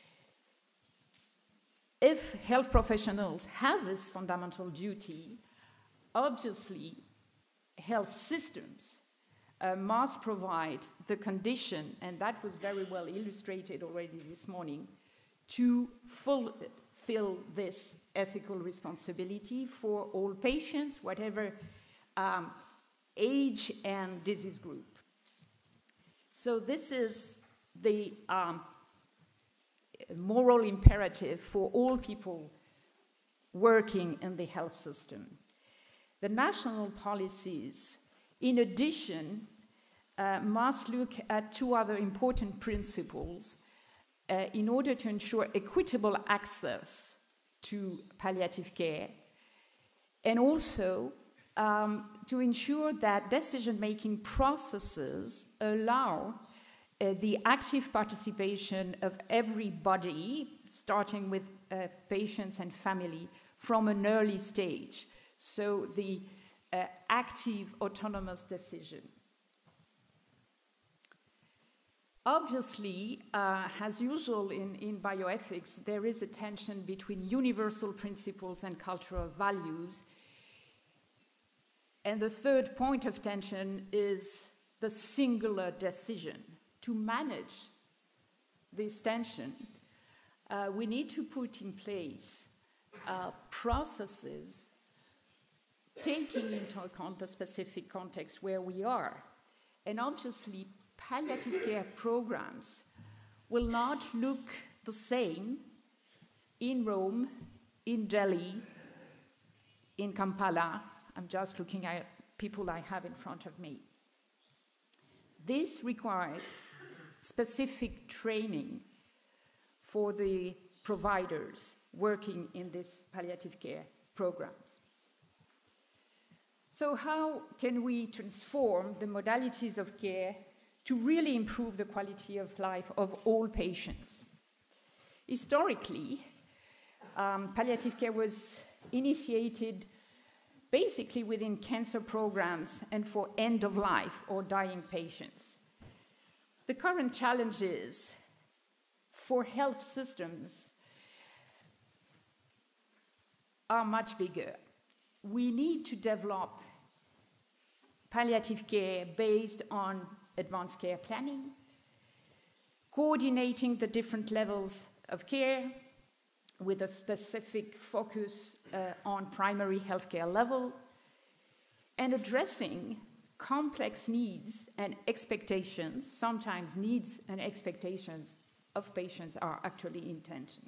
If health professionals have this fundamental duty, obviously health systems uh, must provide the condition, and that was very well illustrated already this morning, to fulfill this ethical responsibility for all patients, whatever um, age and disease group. So this is the um, moral imperative for all people working in the health system. The national policies, in addition, uh, must look at two other important principles Uh, in order to ensure equitable access to palliative care, and also um, to ensure that decision-making processes allow uh, the active participation of everybody, starting with uh, patients and family, from an early stage. So the uh, active autonomous decision. Obviously, uh, as usual in, in bioethics, there is a tension between universal principles and cultural values. And the third point of tension is the singular decision. To manage this tension, uh, we need to put in place uh, processes taking into account the specific context where we are. And obviously, palliative care programs will not look the same in Rome, in Delhi, in Kampala. I'm just looking at people I have in front of me. This requires specific training for the providers working in these palliative care programs. So how can we transform the modalities of care to really improve the quality of life of all patients? Historically, um, palliative care was initiated basically within cancer programs and for end-of-life or dying patients. The current challenges for health systems are much bigger. We need to develop palliative care based on advanced care planning, coordinating the different levels of care with a specific focus uh, on primary healthcare level, and addressing complex needs and expectations. Sometimes needs and expectations of patients are actually in tension.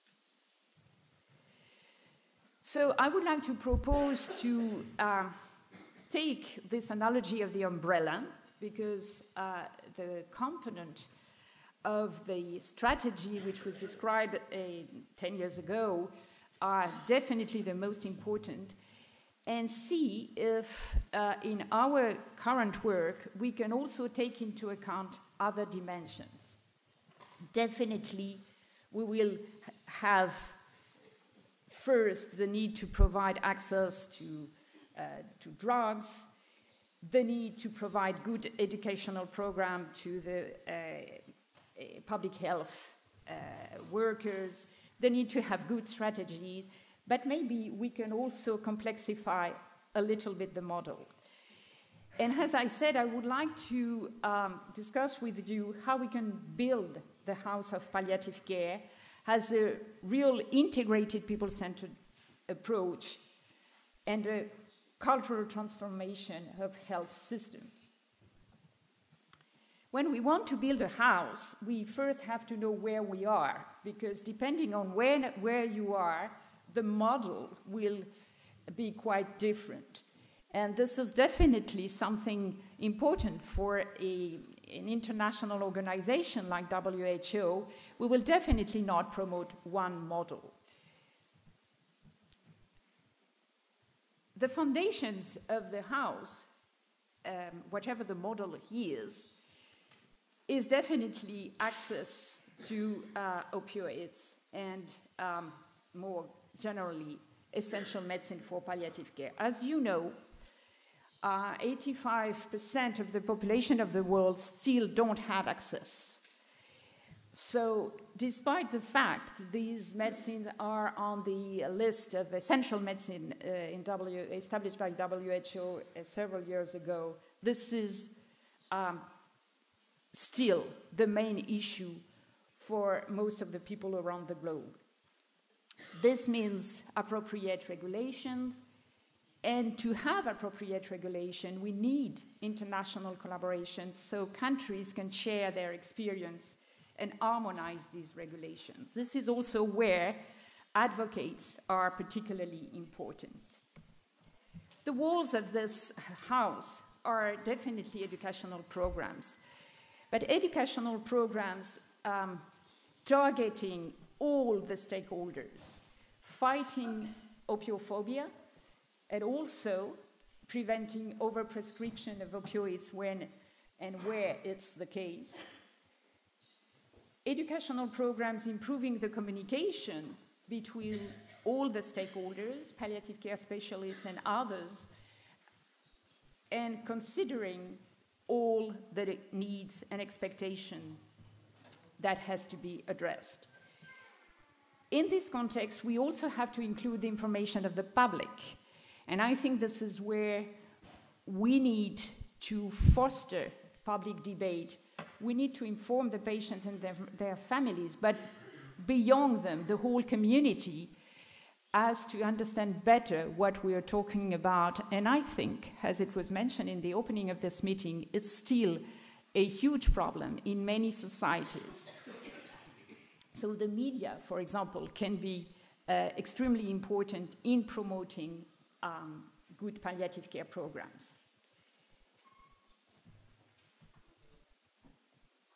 So I would like to propose to uh, take this analogy of the umbrella, because uh, the component of the strategy which was described uh, ten years ago are definitely the most important, and see if uh, in our current work we can also take into account other dimensions. Definitely we will have first the need to provide access to, uh, to drugs, the need to provide good educational program to the uh, public health uh, workers, the need to have good strategies, but maybe we can also complexify a little bit the model. And as I said, I would like to um, discuss with you how we can build the House of Palliative Care as a real integrated people-centered approach and a cultural transformation of health systems. When we want to build a house, we first have to know where we are, because depending on where, where you are, the model will be quite different. And this is definitely something important for a, an international organization like W H O. We will definitely not promote one model. The foundations of the house, um, whatever the model is, is definitely access to uh, opioids and um, more generally essential medicine for palliative care. As you know, uh, eighty-five percent of the population of the world still don't have access. So despite the fact that these medicines are on the list of essential medicine uh, in w, established by W H O uh, several years ago, this is um, still the main issue for most of the people around the globe. This means appropriate regulations, and to have appropriate regulation, we need international collaboration so countries can share their experience and harmonize these regulations. This is also where advocates are particularly important. The walls of this house are definitely educational programs, but educational programs um, targeting all the stakeholders, fighting opiophobia, and also preventing overprescription of opioids when and where it's the case. Educational programs improving the communication between all the stakeholders, palliative care specialists and others, and considering all the needs and expectations that has to be addressed. In this context, we also have to include the information of the public. And I think this is where we need to foster public debate. We need to inform the patients and their, their families, but beyond them, the whole community, as to understand better what we are talking about. And I think, as it was mentioned in the opening of this meeting, it's still a huge problem in many societies. So the media, for example, can be uh, extremely important in promoting um, good palliative care programs.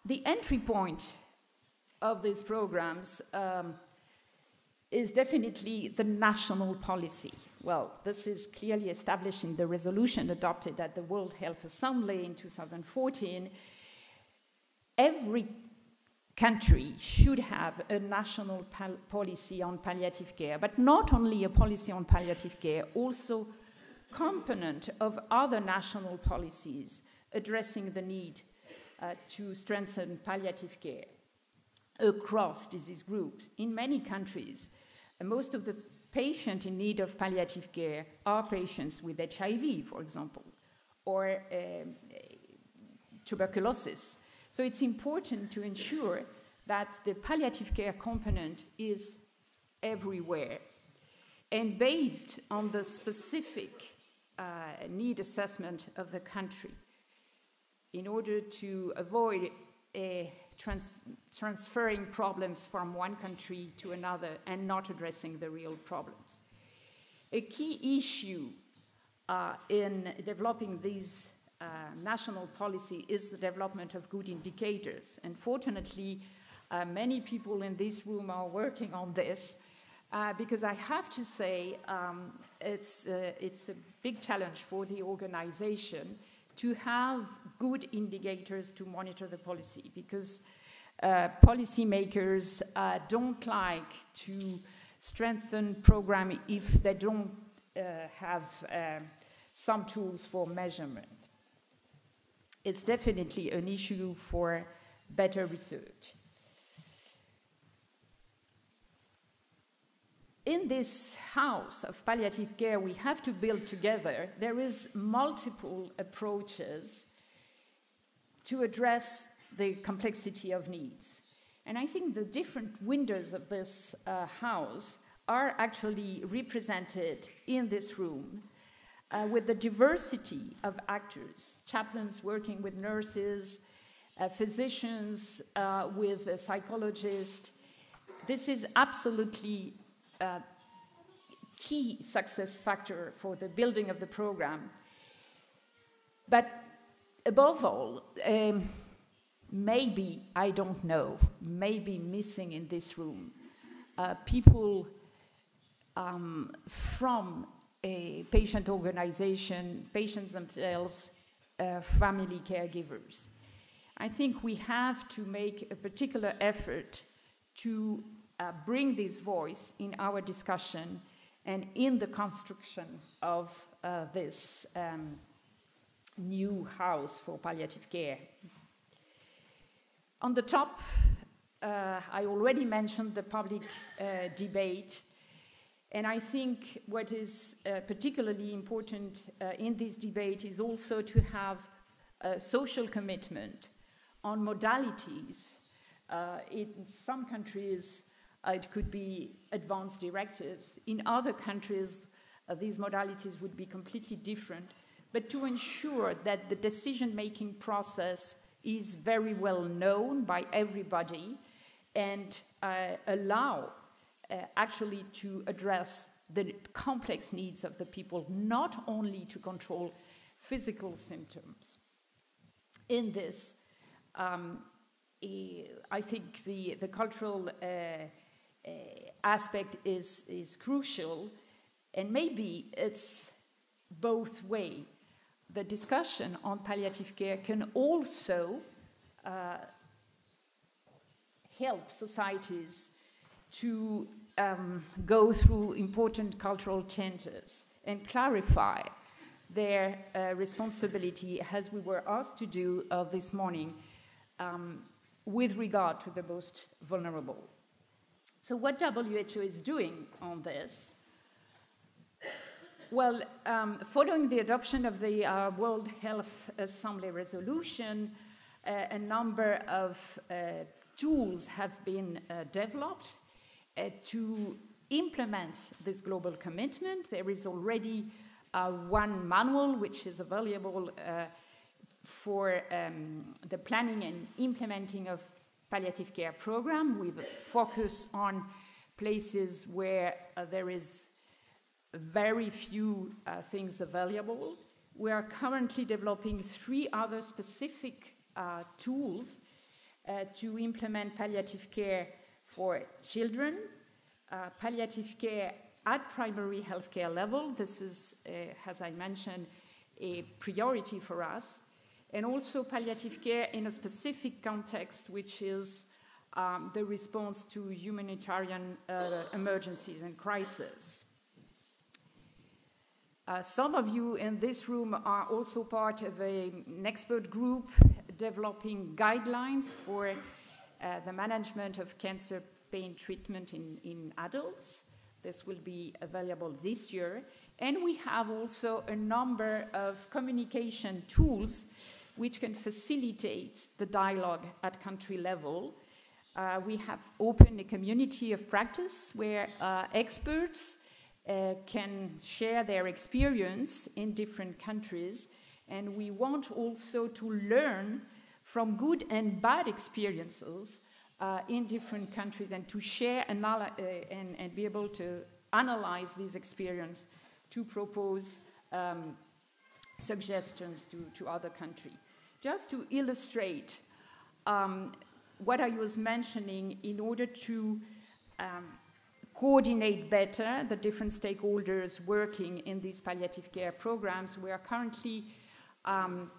the entry point of these programs um, is definitely the national policy. Well, this is clearly established in the resolution adopted at the World Health Assembly in two thousand fourteen. Every country should have a national policy on palliative care, but not only a policy on palliative care, also component of other national policies addressing the need uh, to strengthen palliative care across disease groups. In many countries, uh, most of the patients in need of palliative care are patients with H I V, for example, or um, tuberculosis. So it's important to ensure that the palliative care component is everywhere. And based on the specific uh, need assessment of the country, in order to avoid a trans transferring problems from one country to another and not addressing the real problems. A key issue uh, in developing these uh, national policy is the development of good indicators. And fortunately, uh, many people in this room are working on this, uh, because I have to say um, it's, uh, it's a big challenge for the organization to have good indicators to monitor the policy, because uh, policymakers uh, don't like to strengthen program if they don't uh, have uh, some tools for measurement. It's definitely an issue for better research. In this house of palliative care we have to build together, there is multiple approaches to address the complexity of needs. And I think the different windows of this uh, house are actually represented in this room uh, with the diversity of actors, chaplains working with nurses, uh, physicians uh, with a psychologist. This is absolutely Uh, key success factor for the building of the program. But above all, um, maybe, I don't know, maybe missing in this room, uh, people um, from a patient organization, patients themselves, uh, family caregivers. I think we have to make a particular effort to Uh, bring this voice in our discussion and in the construction of uh, this um, new house for palliative care. On the top, uh, I already mentioned the public uh, debate, and I think what is uh, particularly important uh, in this debate is also to have a social commitment on modalities. Uh, in some countries, Uh, it could be advanced directives. In other countries, uh, these modalities would be completely different. But to ensure that the decision-making process is very well known by everybody and uh, allow uh, actually to address the complex needs of the people, not only to control physical symptoms. In this, um, I think the, the cultural uh, Uh, aspect is, is crucial, and maybe it's both way. The discussion on palliative care can also uh, help societies to um, go through important cultural changes and clarify their uh, responsibility, as we were asked to do uh, this morning, um, with regard to the most vulnerable. So what W H O is doing on this? Well, um, following the adoption of the uh, World Health Assembly resolution, uh, a number of uh, tools have been uh, developed uh, to implement this global commitment. There is already uh, one manual which is available uh, for um, the planning and implementing of palliative care program with a focus on places where uh, there is very few uh, things available. We are currently developing three other specific uh, tools uh, to implement palliative care for children, uh, palliative care at primary healthcare level. This is, uh, as I mentioned, a priority for us. And also palliative care in a specific context, which is um, the response to humanitarian uh, emergencies and crises. Uh, some of you in this room are also part of a, an expert group developing guidelines for uh, the management of cancer pain treatment in, in adults. This will be available this year. And we have also a number of communication tools which can facilitate the dialogue at country level. Uh, we have opened a community of practice where uh, experts uh, can share their experience in different countries. And we want also to learn from good and bad experiences uh, in different countries and to share and, uh, and, and be able to analyze these experiences to propose um, suggestions to, to other countries. Just to illustrate um, what I was mentioning, in order to um, coordinate better the different stakeholders working in these palliative care programs, we are currently um,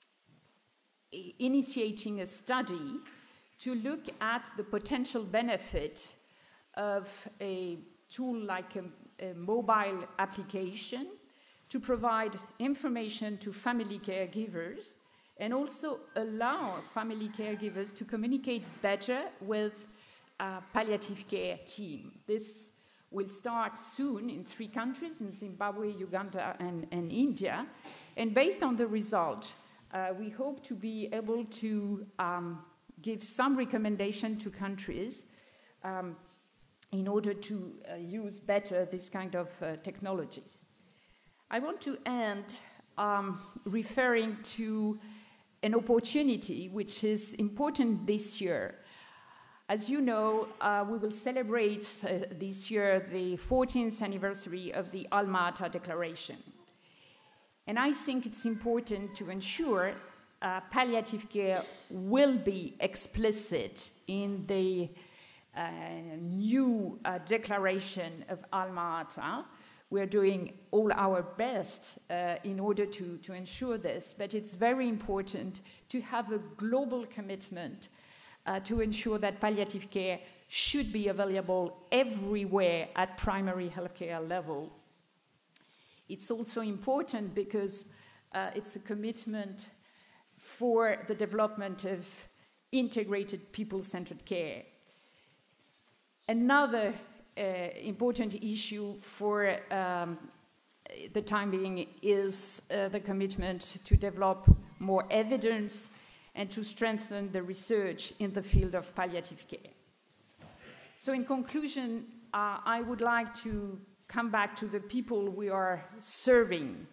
initiating a study to look at the potential benefit of a tool like a, a mobile application to provide information to family caregivers and also allow family caregivers to communicate better with a palliative care team. This will start soon in three countries, in Zimbabwe, Uganda, and, and India. And based on the result, uh, we hope to be able to um, give some recommendation to countries um, in order to uh, use better this kind of uh, technologies. I want to end um, referring to an opportunity which is important this year. As you know, uh, we will celebrate uh, this year the fourteenth anniversary of the Alma-Ata Declaration. And I think it's important to ensure uh, palliative care will be explicit in the uh, new uh, declaration of Alma-Ata. We're doing all our best uh, in order to, to ensure this, but it's very important to have a global commitment uh, to ensure that palliative care should be available everywhere at primary healthcare level. It's also important because uh, it's a commitment for the development of integrated people-centered care. Another Uh, important issue for um, the time being is uh, the commitment to develop more evidence and to strengthen the research in the field of palliative care. So in conclusion, uh, I would like to come back to the people we are serving.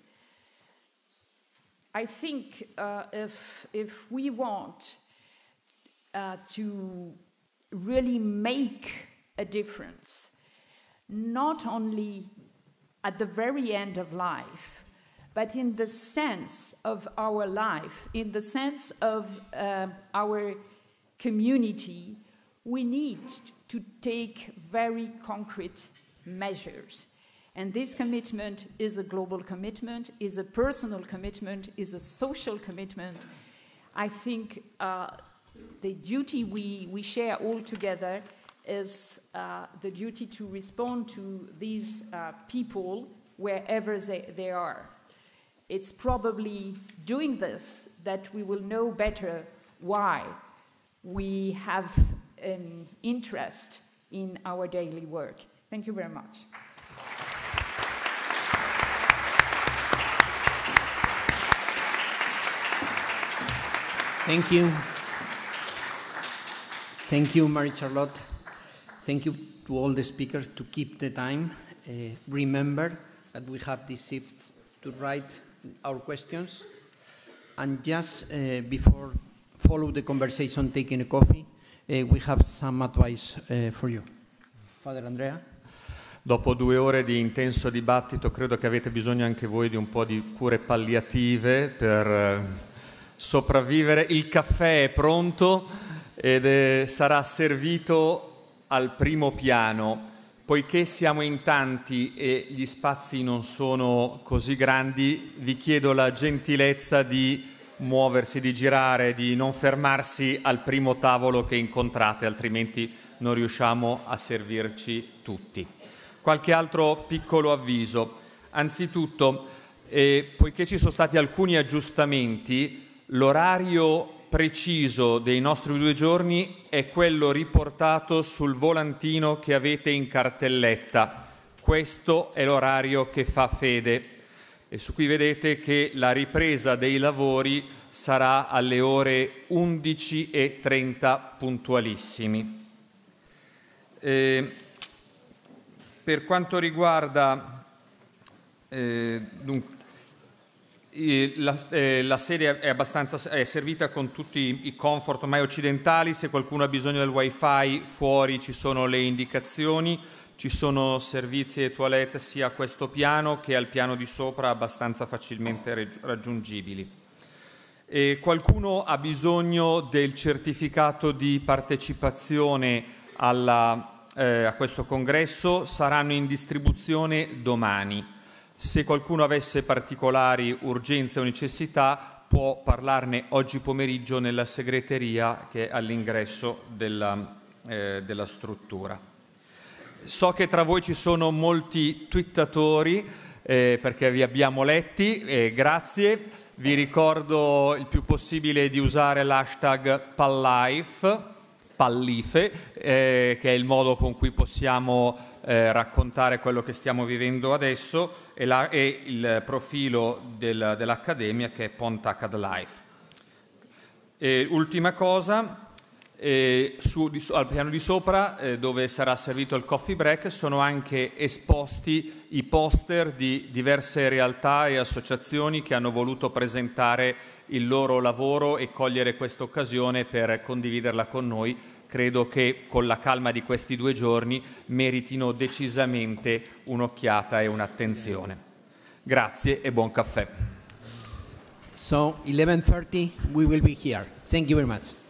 I think uh, if, if we want uh, to really make a difference, not only at the very end of life, but in the sense of our life, in the sense of uh, our community, we need to take very concrete measures. And this commitment is a global commitment, is a personal commitment, is a social commitment. I think uh, the duty we, we share all together is uh, the duty to respond to these uh, people wherever they, they are. It's probably doing this that we will know better why we have an interest in our daily work. Thank you very much. Thank you. Thank you, Marie-Charlotte. Thank you to all the speakers to keep the time. Uh, remember that we have these shifts to write our questions. And just uh, before follow the conversation, taking a coffee, uh, we have some advice uh, for you. Father Andrea? Dopo due ore di intenso dibattito, credo che avete bisogno anche voi di un po' di cure palliative per eh, sopravvivere. Il caffè è pronto. ed eh, sarà servito al primo piano. Poiché siamo in tanti e gli spazi non sono così grandi, vi chiedo la gentilezza di muoversi, di girare, di non fermarsi al primo tavolo che incontrate, altrimenti non riusciamo a servirci tutti. Qualche altro piccolo avviso. Anzitutto, eh, poiché ci sono stati alcuni aggiustamenti, l'orario preciso dei nostri due giorni è quello riportato sul volantino che avete in cartelletta. Questo è l'orario che fa fede e su cui vedete che la ripresa dei lavori sarà alle ore undici e trenta puntualissimi. Eh, per quanto riguarda eh, dunque, La, eh, la sede è abbastanza è servita con tutti i comfort ormai occidentali. Se qualcuno ha bisogno del wifi, fuori ci sono le indicazioni, ci sono servizi e toilette sia a questo piano che al piano di sopra, abbastanza facilmente raggiungibili. E qualcuno ha bisogno del certificato di partecipazione alla, eh, a questo congresso, saranno in distribuzione domani. Se qualcuno avesse particolari urgenze o necessità, può parlarne oggi pomeriggio nella segreteria che è all'ingresso della, eh, della struttura. So che tra voi ci sono molti twittatori, eh, perché vi abbiamo letti, eh, grazie. Vi ricordo il più possibile di usare l'hashtag Pallife, Pallife eh, che è il modo con cui possiamo Eh, raccontare quello che stiamo vivendo adesso, e, la, e il profilo del, dell'Accademia che è Pontaccad Life. E ultima cosa, eh, su, di, al piano di sopra, eh, dove sarà servito il coffee break, sono anche esposti i poster di diverse realtà e associazioni che hanno voluto presentare il loro lavoro e cogliere questa occasione per condividerla con noi. Credo che con la calma di questi due giorni meritino decisamente un'occhiata e un'attenzione. Grazie e buon caffè. So eleven thirty we will be here. Thank you very much.